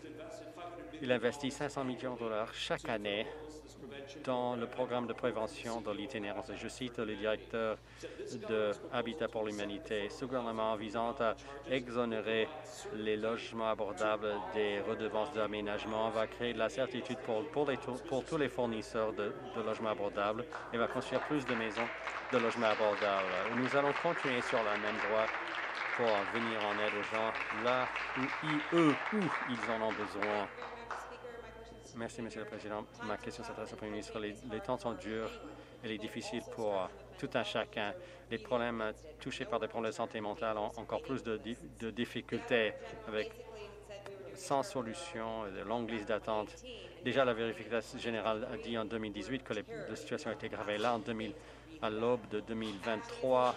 Il investit 500 millions de dollars chaque année dans le programme de prévention de l'itinérance. Je cite le directeur de Habitat pour l'humanité. Ce gouvernement visant à exonérer les logements abordables des redevances d'aménagement va créer de la certitude pour tous les fournisseurs de logements abordables et va construire plus de maisons de logements abordables. Nous allons continuer sur la même voie pour venir en aide aux gens là où ils en ont besoin. Merci, Monsieur le Président. Ma question s'adresse au Premier ministre. Les temps sont durs et les difficiles pour tout un chacun. Les problèmes touchés par des problèmes de santé mentale ont encore plus de difficultés avec sans solution et de longues listes d'attente. Déjà, la vérification générale a dit en 2018 que la situation était grave. Et là, à l'aube de 2023,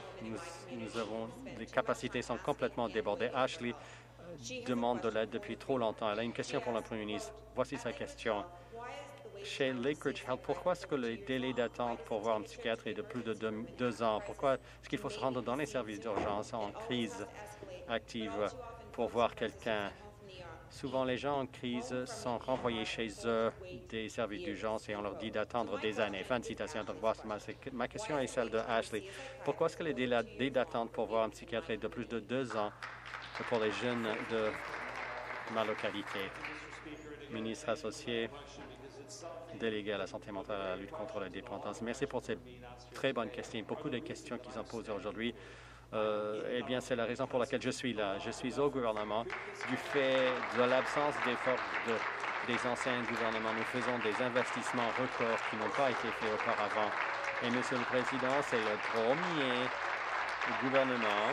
les capacités sont complètement débordées. Ashley demande de l'aide depuis trop longtemps. Elle a une question pour le Premier ministre. Voici sa question. Chez Lakeridge Health, pourquoi est-ce que le délai d'attente pour voir un psychiatre est de plus de 2 ans? Pourquoi est-ce qu'il faut se rendre dans les services d'urgence en crise active pour voir quelqu'un? Souvent, les gens en crise sont renvoyés chez eux des services d'urgence et on leur dit d'attendre des années. Fin de citation. Donc, ma question est celle de Ashley. Pourquoi est-ce que le délai d'attente pour voir un psychiatre est de plus de 2 ans pour les jeunes de ma localité? Ministre associé, délégué à la santé mentale et à la lutte contre la dépendance. Merci pour ces très bonnes questions. Beaucoup de questions qu'ils ont posées aujourd'hui. Eh bien, c'est la raison pour laquelle je suis là. Je suis au gouvernement. Du fait de l'absence d'efforts des anciens gouvernements, nous faisons des investissements records qui n'ont pas été faits auparavant. Et, Monsieur le Président, c'est le premier gouvernement.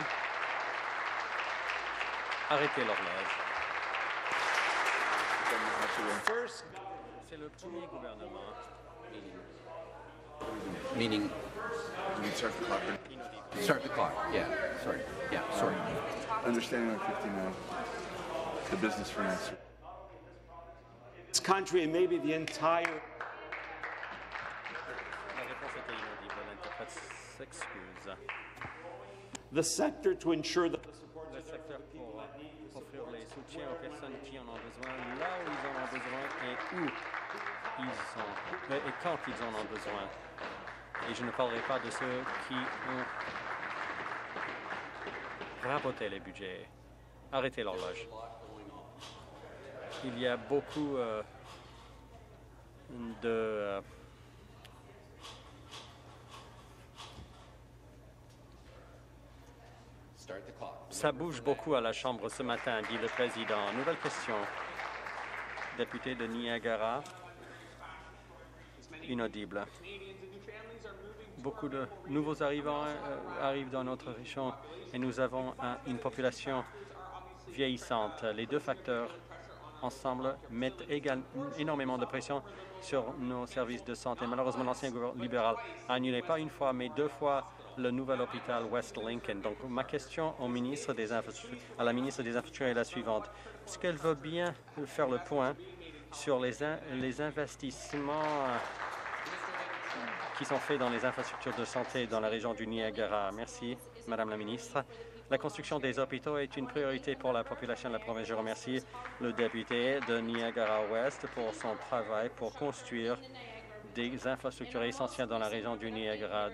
Arrêtez l'horloge. C'est le premier gouvernement. Meaning, Start the clock. start the clock. Yeah, sorry. Yeah, sorry. Understanding on 59. The business finance. This country and maybe the entire. La réponse était inaudible. L'interprète s'excuse. The sector to ensure that the support Le secteur pour offrir les soutiens aux personnes qui en ont besoin, là où ils en ont besoin et où et quand ils en ont besoin. Et je ne parlerai pas de ceux qui ont raboté les budgets. Arrêtez l'horloge. Il y a beaucoup de... Ça bouge beaucoup à la Chambre ce matin, dit le président. Nouvelle question. Député de Niagara. Inaudible. Beaucoup de nouveaux arrivants arrivent dans notre région et nous avons une population vieillissante. Les deux facteurs ensemble mettent énormément de pression sur nos services de santé. Malheureusement, l'ancien gouvernement libéral a annulé pas une fois, mais deux fois le nouvel hôpital West Lincoln. Donc, ma question à la ministre des Infrastructures est la suivante. Est-ce qu'elle veut bien faire le point sur les investissements qui sont faits dans les infrastructures de santé dans la région du Niagara? Merci, Madame la ministre. La construction des hôpitaux est une priorité pour la population de la province. Je remercie le député de Niagara-Ouest pour son travail pour construire des infrastructures essentielles dans la région du Niagara.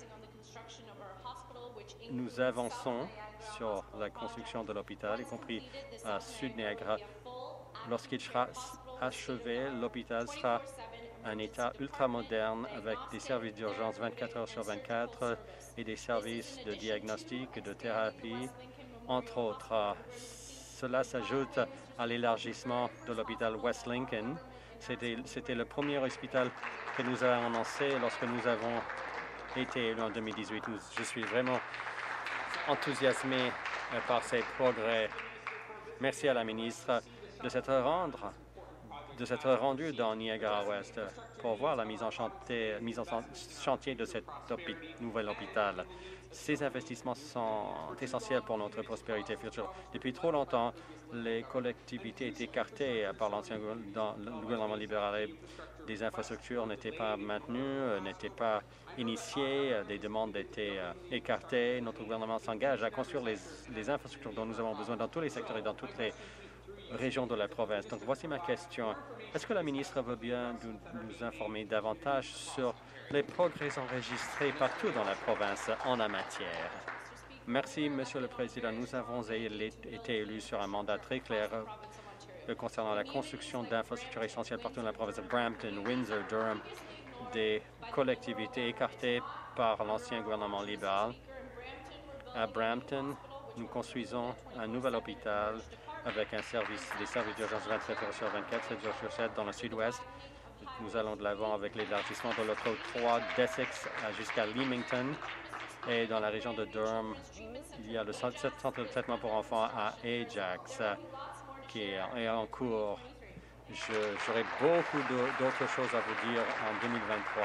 Nous avançons sur la construction de l'hôpital, y compris à Sud-Niagara. Lorsqu'il sera achevé, l'hôpital sera un État ultramoderne avec des services d'urgence 24 heures sur 24 et des services de diagnostic et de thérapie, entre autres. Cela s'ajoute à l'élargissement de l'hôpital West Lincoln. C'était le premier hôpital que nous avons annoncé lorsque nous avons été élus en 2018. Je suis vraiment enthousiasmé par ces progrès. Merci à la ministre de s'être rendu dans Niagara-Ouest pour voir la mise en chantier de cet nouvel hôpital. Ces investissements sont essentiels pour notre prospérité future. Depuis trop longtemps, les collectivités étaient écartées par l'ancien gouvernement libéral. Des infrastructures n'étaient pas maintenues, n'étaient pas initiées, des demandes étaient écartées. Notre gouvernement s'engage à construire les infrastructures dont nous avons besoin dans tous les secteurs et dans toutes les régions de la province. Donc, voici ma question. Est-ce que la ministre veut bien nous informer davantage sur les progrès enregistrés partout dans la province en la matière? Merci, Monsieur le Président. Nous avons été élus sur un mandat très clair concernant la construction d'infrastructures essentielles partout dans la province de Brampton, Windsor, Durham, des collectivités écartées par l'ancien gouvernement libéral. À Brampton, nous construisons un nouvel hôpital avec des services d'urgence 27 heures sur 24, 7 jours sur 7 dans le sud-ouest. Nous allons de l'avant avec l'élargissement de l'autoroute 3 d'Essex jusqu'à Leamington. Et dans la région de Durham, il y a le centre de traitement pour enfants à Ajax qui est en cours. J'aurai beaucoup d'autres choses à vous dire en 2023.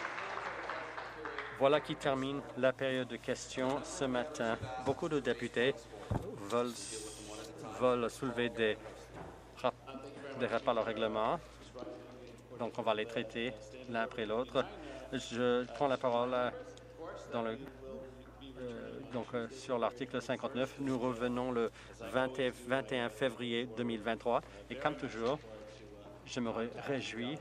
Voilà qui termine la période de questions ce matin. Beaucoup de députés veulent soulever des rappels au règlement. Donc, on va les traiter l'un après l'autre. Je prends la parole sur l'article 59. Nous revenons le 21 février 2023. Et comme toujours, je me réjouis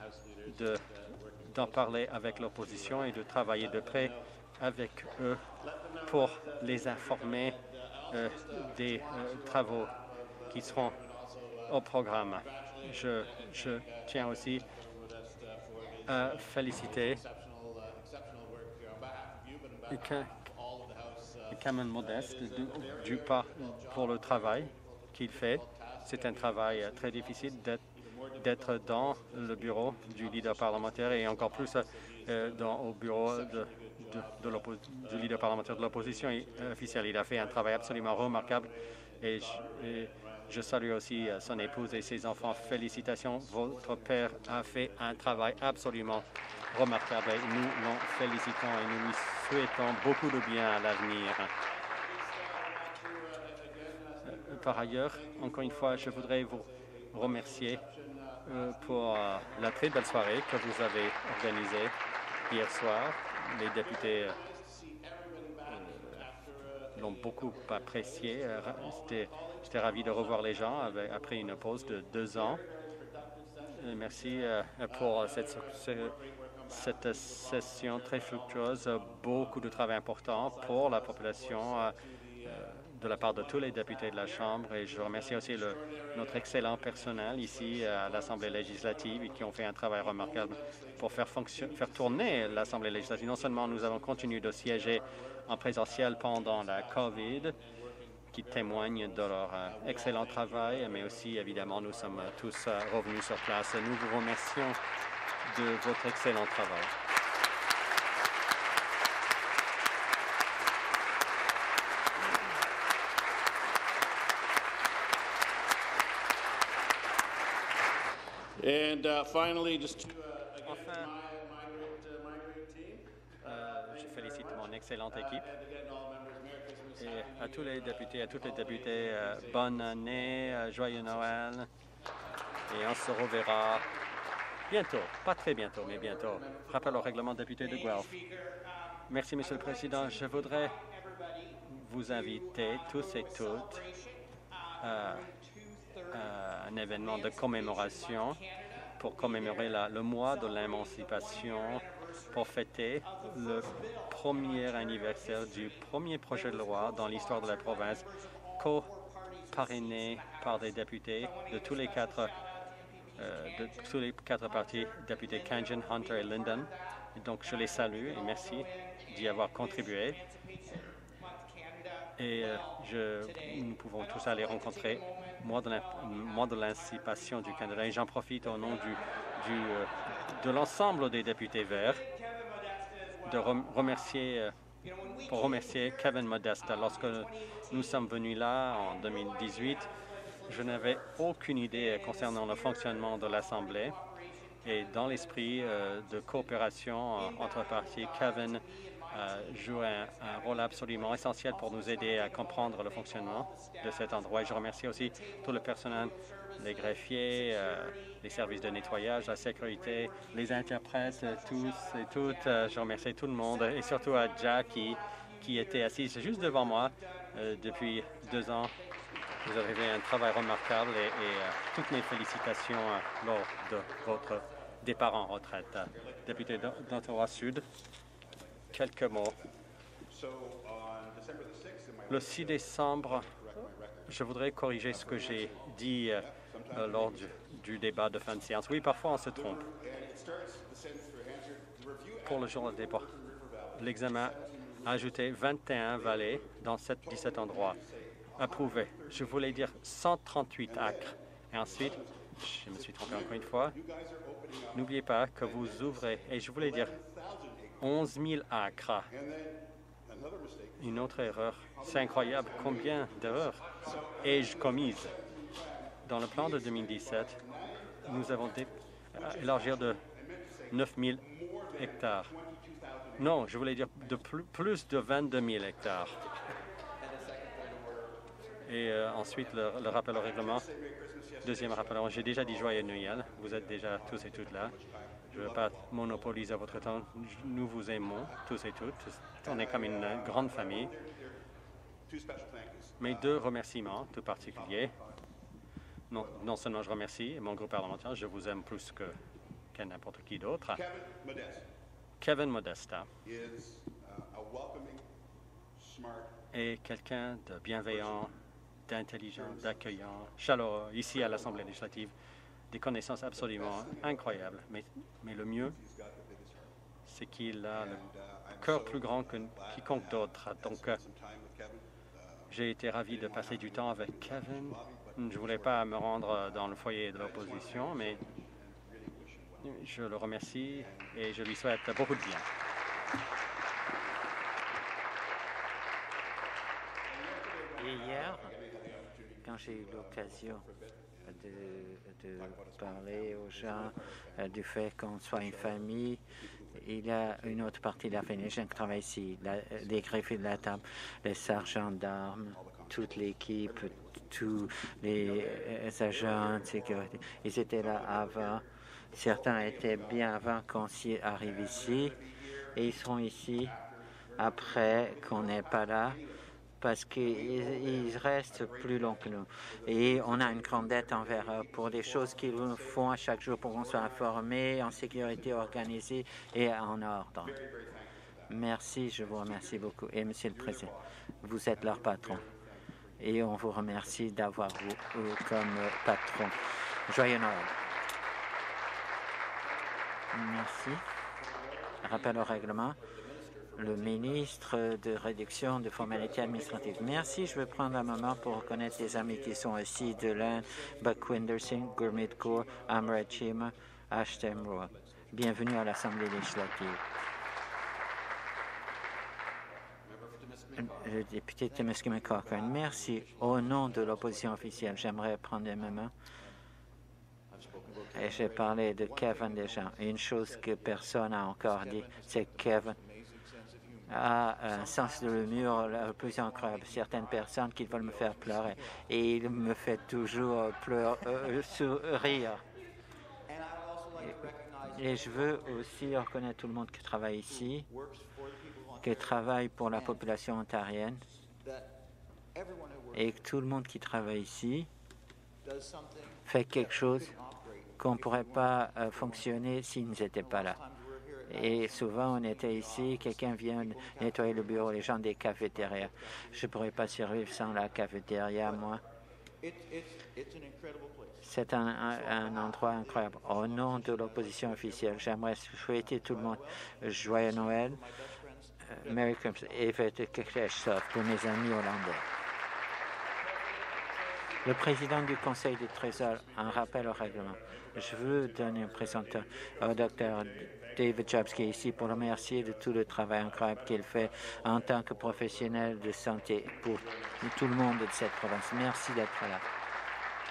d'en parler avec l'opposition et de travailler de près avec eux pour les informer des travaux qui seront au programme. Je tiens aussi à féliciter Cameron Modeste pour le travail qu'il fait. C'est un travail très difficile d'être dans le bureau du leader parlementaire et encore plus au bureau du leader parlementaire de l'opposition officielle. Il a fait un travail absolument remarquable et je salue aussi son épouse et ses enfants. Félicitations. Votre père a fait un travail absolument remarquable et nous l'en félicitons et nous lui souhaitons beaucoup de bien à l'avenir. Par ailleurs, encore une fois, je voudrais vous remercier pour la très belle soirée que vous avez organisée hier soir. Les députés l'ont beaucoup apprécié. J'étais ravi de revoir les gens après une pause de 2 ans. Merci pour cette session très fructueuse. Beaucoup de travail important pour la population de la part de tous les députés de la Chambre. Et je remercie aussi notre excellent personnel ici à l'Assemblée législative qui ont fait un travail remarquable pour faire tourner l'Assemblée législative. Non seulement nous avons continué de siéger en présentiel pendant la COVID, qui témoignent de leur excellent travail, mais aussi, évidemment, nous sommes tous revenus sur place. Nous vous remercions de votre excellent travail. And finally, just to Enfin, je félicite mon excellente équipe. Et à tous les députés, à toutes les députées, bonne année, joyeux Noël. Et on se reverra bientôt, pas très bientôt, mais bientôt. Rappel au règlement député de Guelph. Merci, Monsieur le Président. Je voudrais vous inviter tous et toutes à un événement de commémoration pour commémorer le mois de l'émancipation, pour fêter le premier anniversaire du premier projet de loi dans l'histoire de la province, co-parrainé par des députés de tous les quatre partis, députés Khanjin, Hunter et Linden. Et donc, je les salue et merci d'y avoir contribué. Et nous pouvons tous aller rencontrer mois de l'émancipation du Canada. Et j'en profite au nom de l'ensemble des députés verts pour remercier Kevin Modesta. Lorsque nous sommes venus là en 2018, je n'avais aucune idée concernant le fonctionnement de l'Assemblée. Et dans l'esprit de coopération entre partis, Kevin joue un rôle absolument essentiel pour nous aider à comprendre le fonctionnement de cet endroit. Et je remercie aussi tout le personnel, les greffiers, les services de nettoyage, la sécurité, les interprètes, tous et toutes. Je remercie tout le monde et surtout à Jack qui était assise juste devant moi depuis 2 ans. Vous avez fait un travail remarquable et toutes mes félicitations lors de votre départ en retraite. Député d'Ottawa Sud, quelques mots. Le 6 décembre, je voudrais corriger ce que j'ai dit lors du débat de fin de séance. Oui, parfois on se trompe. Pour le jour de départ, l'examen a ajouté 21 vallées dans 17 endroits. Approuvé. Je voulais dire 138 acres. Et ensuite, je me suis trompé encore une fois. N'oubliez pas que vous ouvrez, et je voulais dire 11 000 acres. Une autre erreur. C'est incroyable combien d'erreurs ai-je commises. Dans le plan de 2017, nous avons élargir de 9 000 hectares. Non, je voulais dire de plus de 22 000 hectares. Et ensuite, le rappel au règlement. Deuxième rappel. J'ai déjà dit joyeux Noël. Vous êtes déjà tous et toutes là. Je ne veux pas monopoliser votre temps. Nous vous aimons tous et toutes. On est comme une grande famille. Mais 2 remerciements tout particuliers. Non seulement je remercie mon groupe parlementaire, je vous aime plus que n'importe qui d'autre. Kevin Modesta est quelqu'un de bienveillant, d'intelligent, d'accueillant, chaleureux, ici à l'Assemblée législative, des connaissances absolument incroyables. Mais le mieux, c'est qu'il a le cœur plus grand que quiconque d'autre. Donc, j'ai été ravi de passer du temps avec Kevin. Je ne voulais pas me rendre dans le foyer de l'opposition, mais je le remercie et je lui souhaite beaucoup de bien. Et hier, quand j'ai eu l'occasion de parler aux gens du fait qu'on soit une famille, il y a une autre partie de la famille, les gens qui travaillent ici, les greffiers de la table, les sergents d'armes, toute l'équipe, tous les agents de sécurité. Ils étaient là avant. Certains étaient bien avant qu'on s'y arrive ici et ils seront ici après qu'on n'est pas là parce qu'ils restent plus longs que nous. Et on a une grande dette envers eux pour des choses qu'ils font à chaque jour pour qu'on soit informés, en sécurité organisée et en ordre. Merci, je vous remercie beaucoup. Et Monsieur le Président, vous êtes leur patron. Et on vous remercie d'avoir vous comme patron. Joyeux Noël. Merci. Rappel au règlement. Le ministre de réduction de formalités administratives. Merci. Je vais prendre un moment pour reconnaître les amis qui sont ici de l'Inde, Buckwinder Singh, Gurmeet Kaur, Amrit Chima, Ashtem Roy. Bienvenue à l'Assemblée législative. Le député Timiskaming Cochrane. Merci. Au nom de l'opposition officielle, j'aimerais prendre un moment. Et j'ai parlé de Kevin déjà. Une chose que personne n'a encore dit, c'est que Kevin a un sens de l'humour le plus incroyable. Certaines personnes qui veulent me faire pleurer et il me fait toujours sourire. Et je veux aussi reconnaître tout le monde qui travaille ici, qui travaille pour la population ontarienne et que tout le monde qui travaille ici fait quelque chose qu'on ne pourrait pas fonctionner s'ils n'étaient pas là. Et souvent, on était ici, quelqu'un vient nettoyer le bureau, les gens des cafétérias. Je ne pourrais pas survivre sans la cafétéria, moi. C'est un endroit incroyable. Au nom de l'opposition officielle, j'aimerais souhaiter tout le monde joyeux Noël, Merry Christmas et fête Kreshov pour mes amis hollandais. Le président du Conseil du Trésor, un rappel au règlement. Je veux donner un présentation au Dr David Jobs qui est ici pour le remercier de tout le travail incroyable qu'il fait en tant que professionnel de santé pour tout le monde de cette province. Merci d'être là.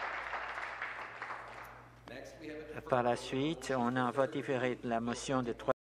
Par la suite, on a un vote différé de la motion de